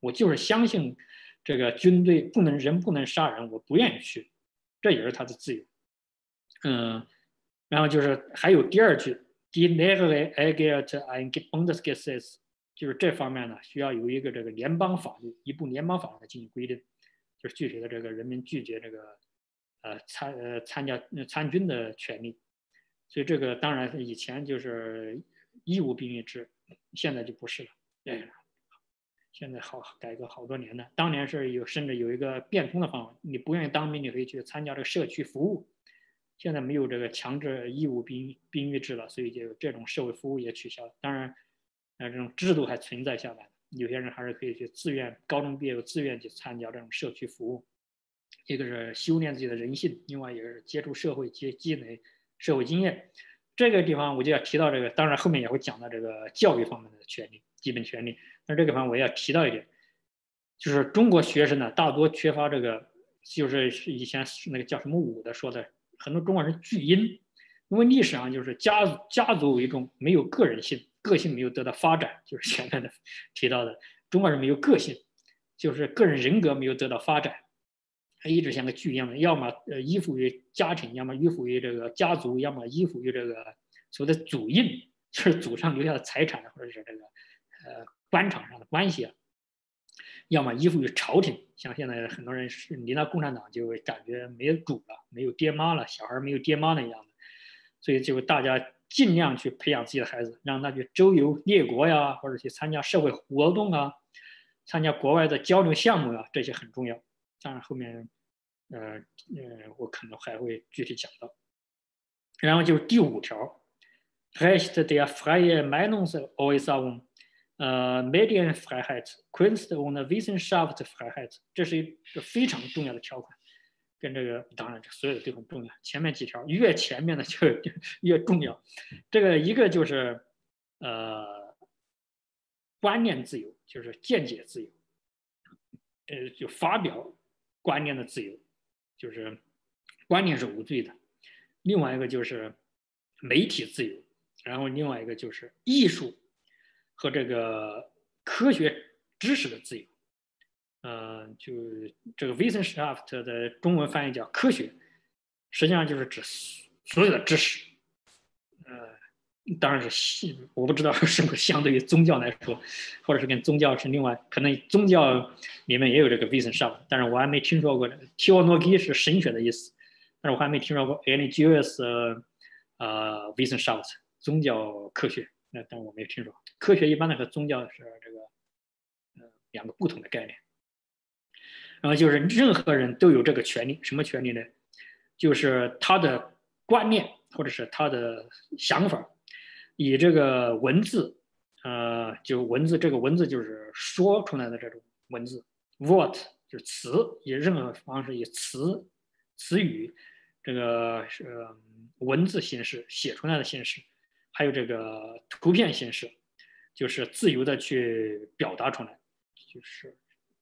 我就是相信这个军队不能人不能杀人，我不愿意去，这也是他的自由。嗯，然后就是还有第二句 Die Lehre ergeht ein Bundesgesetz， 就是这方面呢需要有一个这个联邦法律，一部联邦法律来进行规定，就是具体的这个人民拒绝这个呃参呃参加参军的权利。所以这个当然以前就是义务兵役制，现在就不是了。哎，现在好改革好多年了，当年是有甚至有一个变通的方法，你不愿意当兵，你可以去参加这个社区服务。现在没有这个强制义务兵兵役制了，所以就这种社会服务也取消了。当然，呃，这种制度还存在下来，有些人还是可以去自愿，高中毕业后自愿去参加这种社区服务。一个是修炼自己的人性，另外一个是接触社会、积积累社会经验。这个地方我就要提到这个，当然后面也会讲到这个教育方面的权利、基本权利。但这个地方我要提到一点，就是中国学生呢大多缺乏这个，就是以前那个叫什么武的说的。很多中国人巨婴，因为历史上就是家家族为重，没有个人性，个性没有得到发展，就是前面的提到的，中国人没有个性，就是个人人格没有得到发展，一直像个巨婴的，要么呃依附于家庭，要么依附于这个家族，要么依附于这个所谓的祖印，就是祖上留下的财产或者是这个呃官场上的关系啊。要么依附于朝廷，像现在很多人是离了共产党就感觉没有主了，没有爹妈了，小孩没有爹妈那样的，所以就大家尽量去培养自己的孩子，让他去周游列国呀，或者去参加社会活动啊，参加国外的交流项目啊，这些很重要。当然后面，呃呃，我可能还会具体讲到。然后就是第五条 ，Recht der freie Meinungsäußerung。呃 ，Medienfreiheit, Kunst und Wissenschaftsfreiheit， 这是一个非常重要的条款，跟这个当然这所有的都很重要。前面几条越前面的就越重要。这个一个就是呃观念自由，就是见解自由，呃就发表观念的自由，就是观念是无罪的。另外一个就是媒体自由，然后另外一个就是艺术。和这个科学知识的自由，呃，就这个 Wissenschaft 的中文翻译叫科学，实际上就是指所有的知识，呃，当然是我不知道是不是相对于宗教来说，或者是跟宗教是另外，可能宗教里面也有这个 Wissenschaft，但是我还没听说过。Theology 是神学的意思，但是我还没听说过 religious 呃 Wissenschaft 宗教科学，那但我没有听说。科学一般的和宗教是这个呃两个不同的概念。然后就是任何人都有这个权利，什么权利呢？就是他的观念或者是他的想法，以这个文字，呃，就文字这个文字就是说出来的这种文字 ，word 就是词，以任何方式以词词语这个是、呃、文字形式写出来的形式，还有这个图片形式。就是自由的去表达出来，就是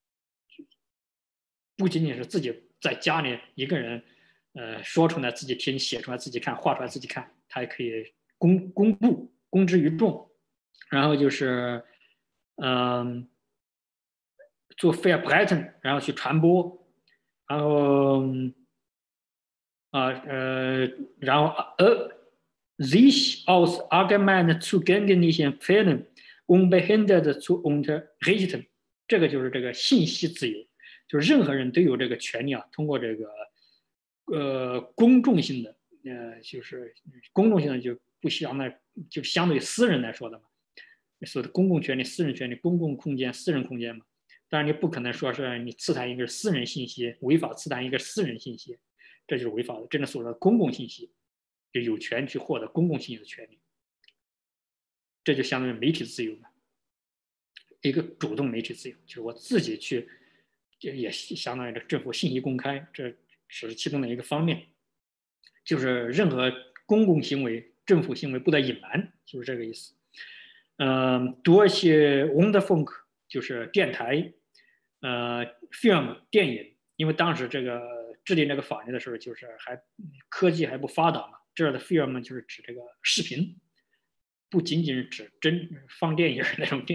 不仅仅是自己在家里一个人，呃，说出来自己听，写出来自己看，画出来自己看，他也可以公公布，公之于众。然后就是，嗯、呃，做 Verbreiten，然后去传播，然后啊 呃, 呃，然后呃 sich aus allgemein zugänglichen Quellen unbehindert zu unterrichten， 这个就是这个信息自由，就是任何人都有这个权利啊，通过这个呃公众性的，呃，就是公众性的就不相当，就相对私人来说的嘛，所谓的公共权利、私人权利、公共空间、私人空间嘛。当然，你不可能说是你刺探一个私人信息，违法刺探一个私人信息，这就是违法的。真正所谓的公共信息，就有权去获得公共信息的权利，这就相当于媒体自由嘛。一个主动媒体自由，就是我自己去，也相当于这政府信息公开，这只是其中的一个方面。就是任何公共行为、政府行为不得隐瞒，就是这个意思。嗯，多一些 Wonderfunk 就是电台，呃 ，film 电影，因为当时这个制定这个法律的时候，就是还科技还不发达嘛，这儿的 film 就是指这个视频，不仅仅是指真放电影那种电影。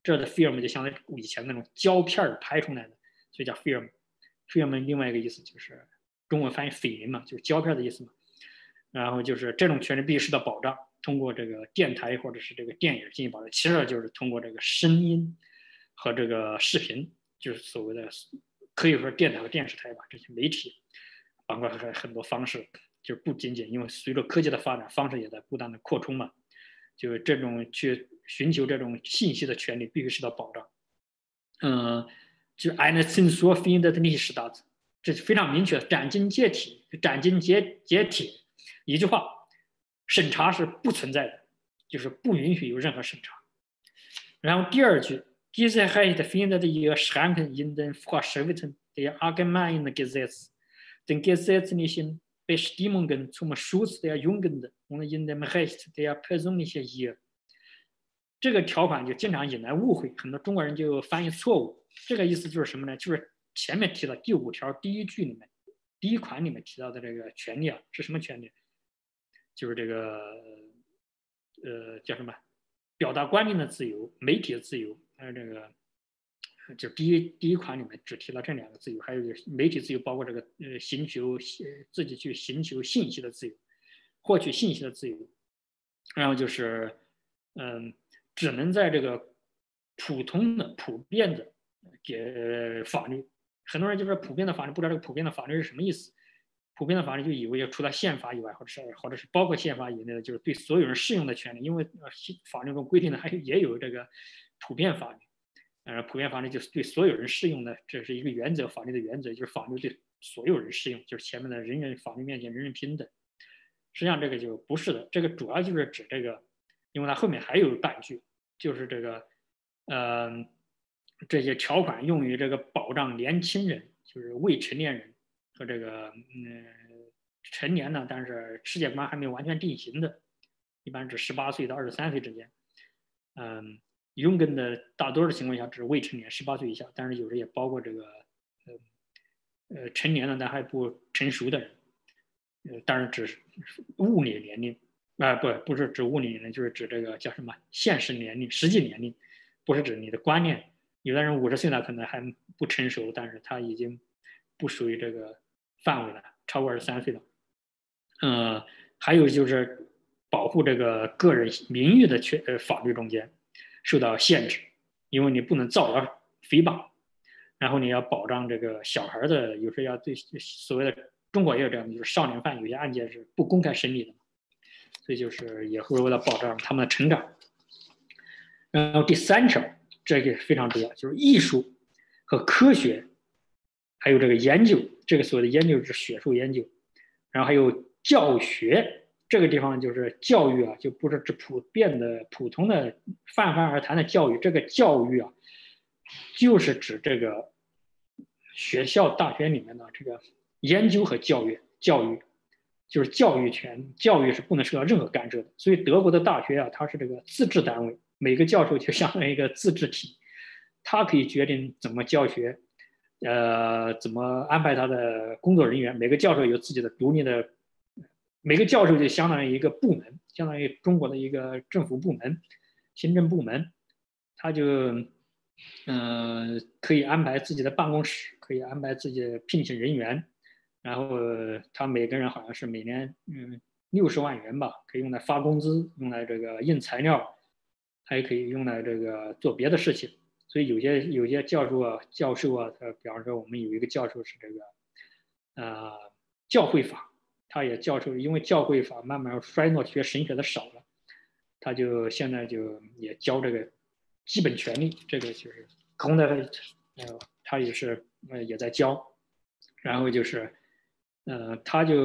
这的 film 就相当于以前那种胶片拍出来的，所以叫 film。film 另外一个意思就是中文翻译匪民嘛，就是胶片的意思嘛。然后就是这种权利必须受到保障，通过这个电台或者是这个电影进行保障，其实就是通过这个声音和这个视频，就是所谓的可以说电台和电视台吧，这些媒体，包括很多方式，就是不仅仅因为随着科技的发展，方式也在不断的扩充嘛，就这种去寻求这种信息的权利必须受到保障。嗯，就 eine Zensur findet nicht statt，这是非常明确的，斩钉截铁，斩钉截截铁，一句话，审查是不存在的，就是不允许有任何审查。然后第二句 ，diese Rechte findet ihre Schranken in den Vorschriften der allgemeinen Gesetze, den gesetzlichen Bestimmungen zum Schutz der Jugend und in dem Recht der persönlichen Ehre。这个条款就经常引来误会，很多中国人就翻译错误。这个意思就是什么呢？就是前面提到第五条第一句里面，第一款里面提到的这个权利啊，是什么权利？就是这个呃叫什么？表达观念的自由、媒体的自由，还有这个就第一第一款里面只提了这两个自由，还有媒体自由，包括这个呃寻求自己去寻求信息的自由，获取信息的自由，然后就是嗯。只能在这个普通的、普遍的给法律，很多人就说普遍的法律不知道这个普遍的法律是什么意思。普遍的法律就以为除了宪法以外，或者是或者是包括宪法以内的，就是对所有人适用的权利。因为法律中规定的还有也有这个普遍法律，呃，普遍法律就是对所有人适用的，这是一个原则，法律的原则就是法律对所有人适用，就是前面的人人法律面前人人平等。实际上这个就不是的，这个主要就是指这个，因为它后面还有半句。就是这个，呃，这些条款用于这个保障年轻人，就是未成年人和这个嗯成年呢，但是世界观还没有完全定型的，一般指十八岁到二十三岁之间。嗯，用根的大多数情况下只是未成年，十八岁以下，但是有时也包括这个呃呃成年了但还不成熟的人，呃，当然只是物理年龄。啊、呃，不，不是指物理年龄，就是指这个叫什么现实年龄、实际年龄，不是指你的观念。有的人五十岁了，可能还不成熟，但是他已经不属于这个范围了，超过二十三岁了。呃，还有就是保护这个个人名誉的权，呃，法律中间受到限制，因为你不能造谣诽谤，然后你要保障这个小孩的，有时候要对所谓的中国也有这样的，就是少年犯有些案件是不公开审理的。所以就是也会为了保障他们的成长。然后第三条，这个非常重要，就是艺术和科学，还有这个研究，这个所谓的研究是学术研究，然后还有教学，这个地方就是教育啊，就不是指普遍的、普通的泛泛而谈的教育，这个教育啊，就是指这个学校、大学里面的这个研究和教育，教育。就是教育权，教育是不能受到任何干涉的。所以德国的大学啊，它是这个自治单位，每个教授就相当于一个自治体，他可以决定怎么教学，呃，怎么安排他的工作人员。每个教授有自己的独立的，每个教授就相当于一个部门，相当于中国的一个政府部门、行政部门，他就嗯、呃、可以安排自己的办公室，可以安排自己的聘请人员。然后他每个人好像是每年嗯六十万元吧，可以用来发工资，用来这个印材料，还可以用来这个做别的事情。所以有些有些教授啊、教授啊，他比方说我们有一个教授是这个呃教会法，他也教授，因为教会法慢慢衰落，学神学的少了，他就现在就也教这个基本权利，这个就是空的，呃，他也是呃也在教，然后就是。呃，他就，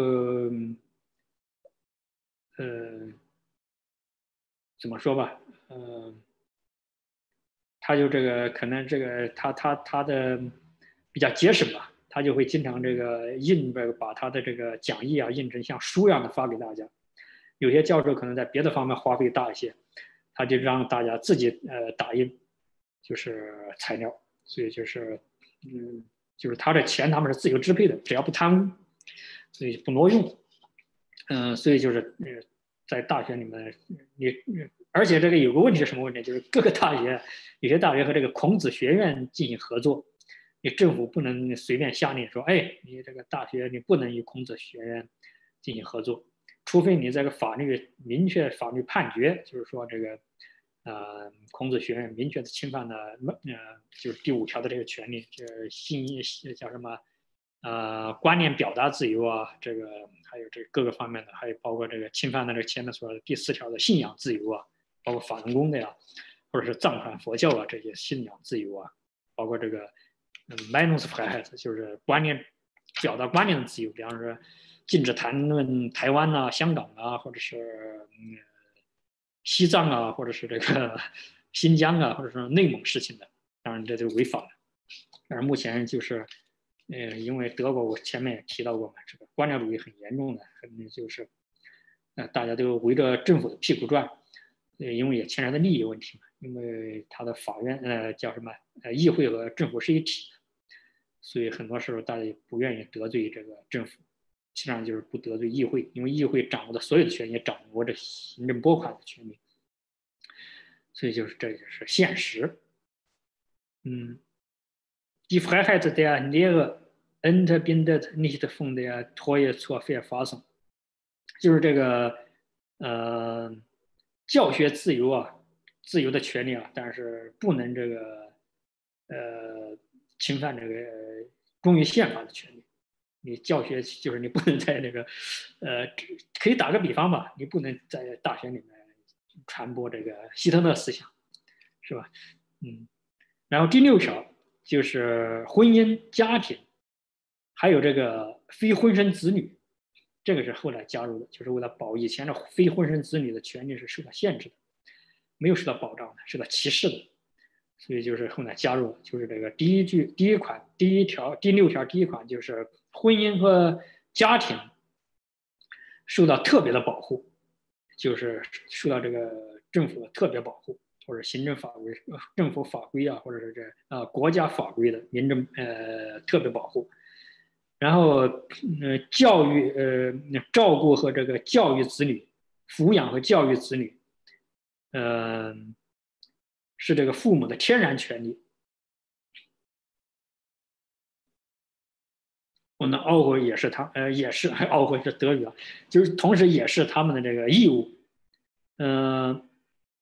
呃，怎么说吧，呃，他就这个可能这个他他他的比较节省吧，他就会经常这个印这个把他的这个讲义啊印成像书一样的发给大家。有些教授可能在别的方面花费大一些，他就让大家自己呃打印，就是材料，所以就是嗯，就是他的钱他们是自由支配的，只要不贪污。所以不挪用，嗯、呃，所以就是呃，在大学里面，你而且这个有个问题是什么问题？就是各个大学，有些大学和这个孔子学院进行合作，你政府不能随便下令说，哎，你这个大学你不能与孔子学院进行合作，除非你这个法律明确法律判决，就是说这个呃孔子学院明确的侵犯了呃就是第五条的这个权利，就是信叫什么呃观念表达自由啊，这个还有这各个方面的，还有包括这个侵犯了这个前面说的第四条的信仰自由啊，包括法轮功的呀，或者是藏传佛教啊这些信仰自由啊，包括这个嗯 Meinungsfreiheit 就是观念表达观念的自由，比方说禁止谈论台湾啊、香港啊，或者是嗯西藏啊，或者是这个新疆啊，或者是内蒙事情的，当然这就违法了。但是目前就是，呃，因为德国我前面也提到过嘛，这个官僚主义很严重的，很就是，呃，大家都围着政府的屁股转，呃，因为也牵扯到利益问题嘛，因为他的法院呃叫什么呃议会和政府是一体的，所以很多时候大家也不愿意得罪这个政府，基本上就是不得罪议会，因为议会掌握的所有的权也掌握着行政拨款的权利，所以就是这也是现实，嗯。Die Freiheit der Lehre entbindet nicht von der Treue zur Verfassung， 就是这个呃教学自由啊，自由的权利啊，但是不能这个呃侵犯这个忠于宪法的权利。你教学就是你不能在那个呃，可以打个比方吧，你不能在大学里面传播这个希特勒思想，是吧？嗯，然后第六条。就是婚姻、家庭，还有这个非婚生子女，这个是后来加入的，就是为了保以前的非婚生子女的权利是受到限制的，没有受到保障的，受到歧视的，所以就是后来加入，就是这个第一句、第一款、第一条、第六条第一款，就是婚姻和家庭受到特别的保护，就是受到这个政府的特别保护。或者行政法规、政府法规啊，或者是这呃国家法规的民政呃特别保护，然后呃教育呃照顾和这个教育子女、抚养和教育子女，呃是这个父母的天然权利。我呢，奥会也是他呃也是奥会是德语啊，就是同时也是他们的这个义务，嗯、呃。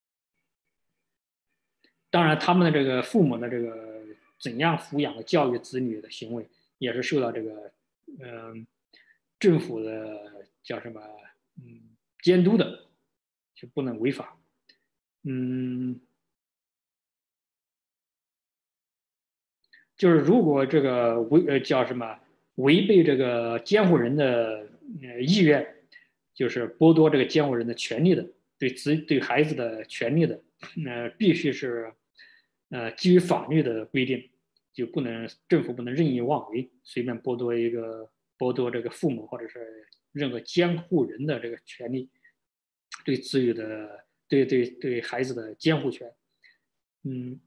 当然，他们的这个父母的这个怎样抚养和教育子女的行为，也是受到这个嗯、呃、政府的叫什么嗯监督的，就不能违法。嗯，就是如果这个违呃叫什么违背这个监护人的呃意愿，就是剥夺这个监护人的权利的，对子对孩子的权利的，呃，必须是。呃，基于法律的规定，就不能政府不能任意妄为，随便剥夺一个剥夺这个父母或者是任何监护人的这个权利，对子女的对对对孩子的监护权，嗯，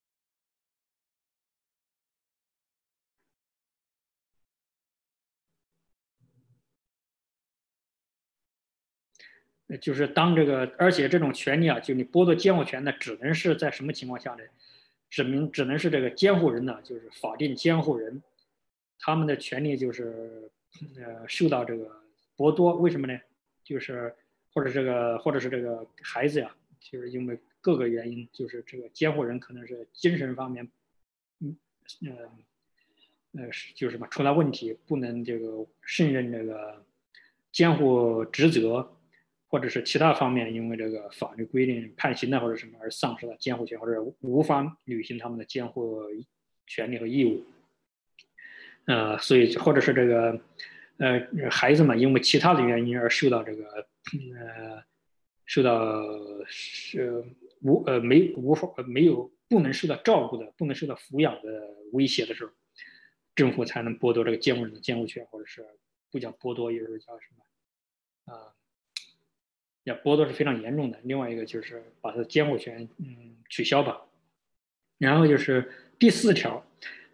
就是当这个，而且这种权利啊，就你剥夺监护权呢，只能是在什么情况下呢？指明只能是这个监护人呢，就是法定监护人，他们的权利就是呃受到这个剥夺，为什么呢？就是或者这个或者是这个孩子呀，就是因为各个原因，就是这个监护人可能是精神方面，嗯呃呃就是什么出了问题，不能这个胜任这个监护职责。或者是其他方面因为这个法律规定判刑的或者什么而丧失了监护权，或者无法履行他们的监护权利和义务，呃，所以或者是这个呃孩子们因为其他的原因而受到这个呃受到是无呃没无法没有不能受到照顾的，不能受到抚养的威胁的时候，政府才能剥夺这个监护人的监护权，或者是不叫剥夺，也是叫什么啊？呃也剥夺是非常严重的。另外一个就是把他的监护权嗯取消吧。然后就是第四条，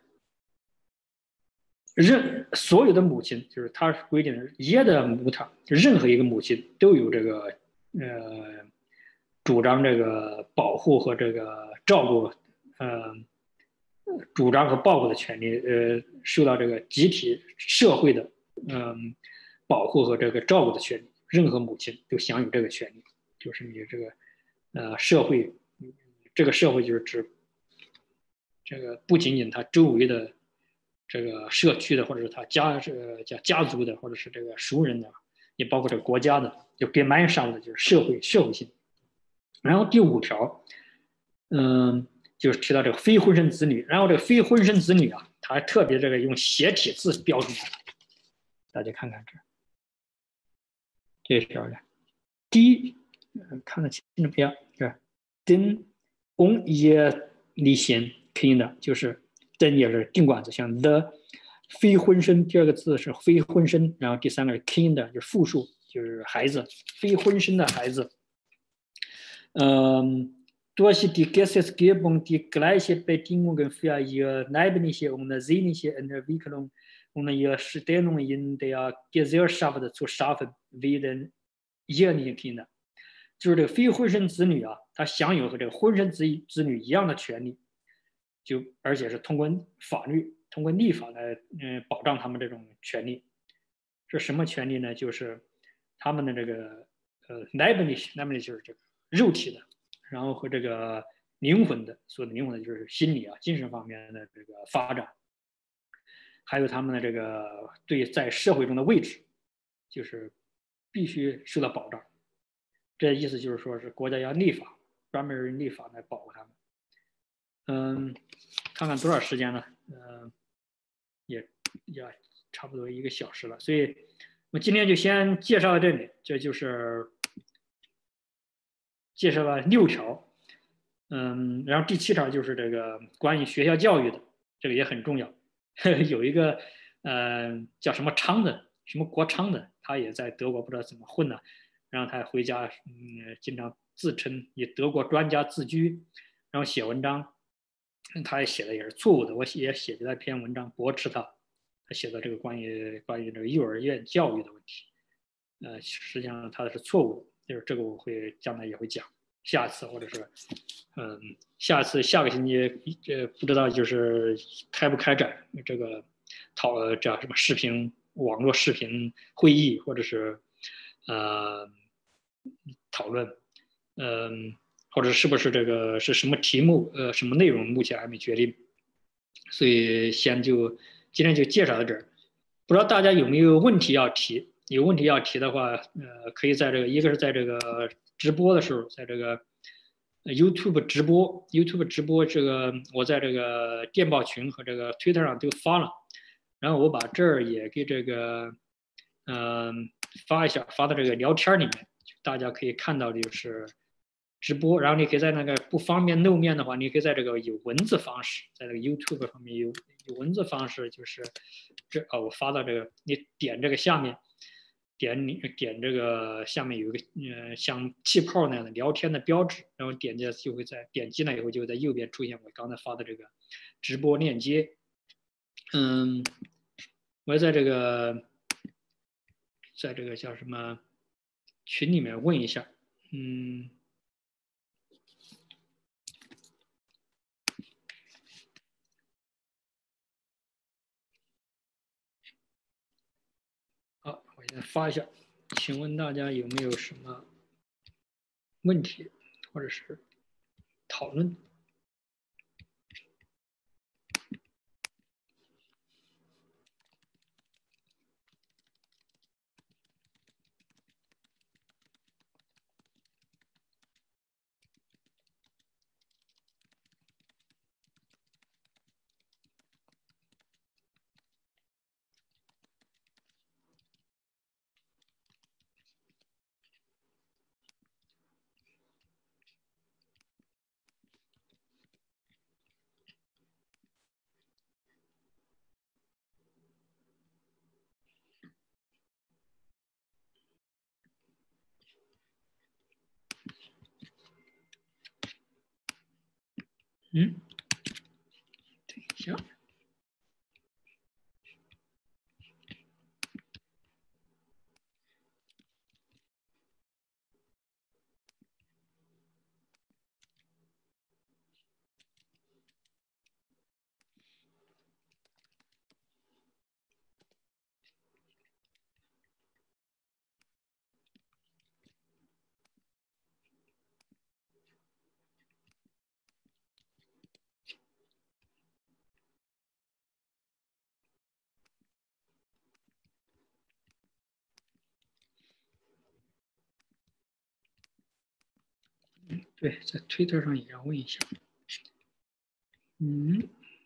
任所有的母亲，就是他规定的爷的母他，任何一个母亲都有这个呃主张这个保护和这个照顾，呃，主张和报复的权利，呃，受到这个集体社会的，嗯、呃，保护和这个照顾的权利。任何母亲都享有这个权利，就是你这个，呃，社会，这个社会就是指这个不仅仅他周围的这个社区的，或者是他家这个叫家族的，或者是这个熟人的，也包括这个国家的，就 gemeinschaft 的就是社会社会性。然后第五条，嗯，就是提到这个非婚生子女，然后这个非婚生子女啊，他还特别这个用斜体字标出来，大家看看这这条的，第一，看得清楚不要？是 den on 也离先 kind 就是 den 也是定冠词，像 the 非婚生，第二个字是非婚生，然后第三个是 kind 就是复数，就是孩子，非婚生的孩子。嗯。Durch die Gesetzgebung die gleiche Bedingungen für ihre leibliche und seelische Entwicklung und ihre Stellung in der Gesellschaft zu schaffen, werden jährliche Kinder。就是这个非婚生子女啊，他享有和这个婚生子子女一样的权利，就而且是通过法律、通过立法来嗯、呃、保障他们这种权利。是什么权利呢？就是他们的这个呃 leiblich，leiblich 就是这个肉体的。然后和这个灵魂的，说的灵魂的就是心理啊、精神方面的这个发展，还有他们的这个对在社会中的位置，就是必须受到保障。这意思就是说是国家要立法，专门立法来保护他们。嗯，看看多少时间了？嗯，也也差不多一个小时了，所以我今天就先介绍到这里，这就是介绍了六条。嗯，然后第七条就是这个关于学校教育的，这个也很重要。有一个呃叫什么昌的，什么国昌的，他也在德国不知道怎么混呢，然后他回家嗯经常自称以德国专家自居，然后写文章，他也写的也是错误的，我也写了一篇文章驳斥他，他写的这个关于关于这个幼儿园教育的问题，呃，实际上他的是错误的，就是这个我会将来也会讲。下次或者是，嗯，下次下个星期，呃，不知道就是开不开展这个讨叫什么视频网络视频会议，或者是呃讨论，嗯、呃，或者是不是这个是什么题目，呃，什么内容，目前还没决定，所以先就今天就介绍到这儿，不知道大家有没有问题要提？有问题要提的话，呃，可以在这个一个是在这个直播的时候，在这个 YouTube 直播 ，YouTube 直播这个我在这个电报群和这个 Twitter 上都发了，然后我把这儿也给这个嗯、呃、发一下，发到这个聊天里面，大家可以看到就是直播，然后你可以在那个不方便露面的话，你可以在这个有文字方式，在这个 YouTube 上面有有文字方式，就是这啊、哦，我发到这个，你点这个下面。点你点这个下面有一个呃像气泡那样的聊天的标志，然后点击就会在点击了以后就会在右边出现我刚才发的这个直播链接。嗯，我在这个在这个叫什么群里面问一下，嗯。好，我先发一下，请问大家有没有什么问题或者是讨论？嗯，等一下。 对，在推特上也要问一下。嗯。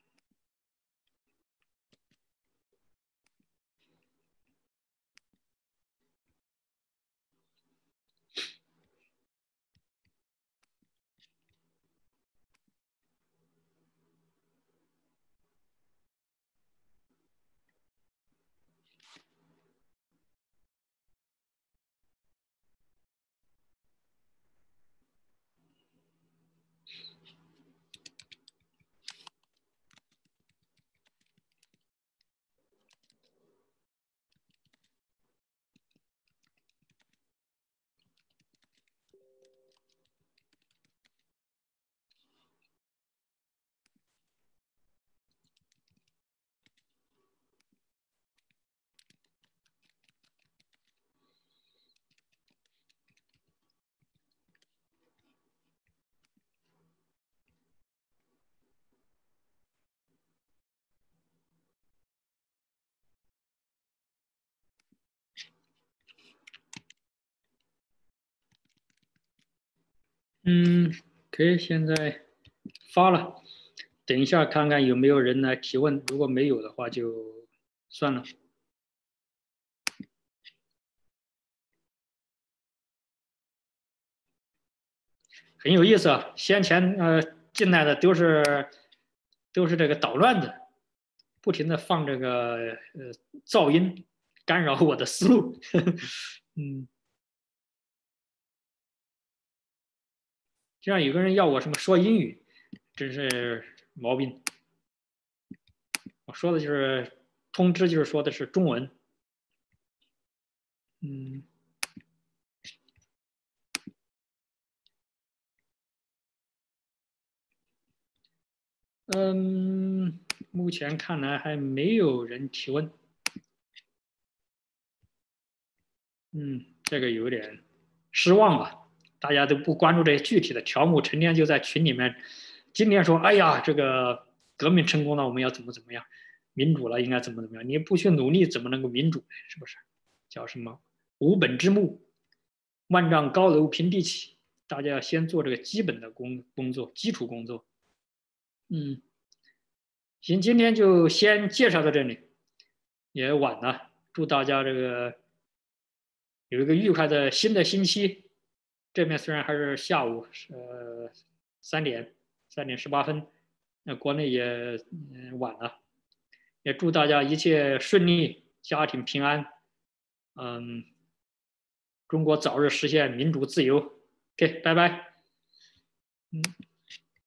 嗯，可以，现在发了，等一下看看有没有人来提问，如果没有的话就算了。很有意思啊，先前呃进来的都是都是这个捣乱的，不停的放这个呃噪音，干扰我的思路。嗯，就像有个人要我什么说英语，真是毛病。我说的就是通知，就是说的是中文。嗯。嗯，目前看来还没有人提问。嗯，这个有点失望吧？大家都不关注这些具体的条目，成天就在群里面，今天说，哎呀，这个革命成功了，我们要怎么怎么样，民主了应该怎么怎么样？你不去努力，怎么能够民主？是不是？叫什么无本之木，万丈高楼平地起。大家要先做这个基本的工工作，基础工作。嗯。行，今天就先介绍到这里，也晚了，祝大家这个有一个愉快的新的星期。这边虽然还是下午，呃，三点三点十八分，那国内也嗯晚了，也祝大家一切顺利，家庭平安，嗯，中国早日实现民主自由。OK，拜拜。嗯。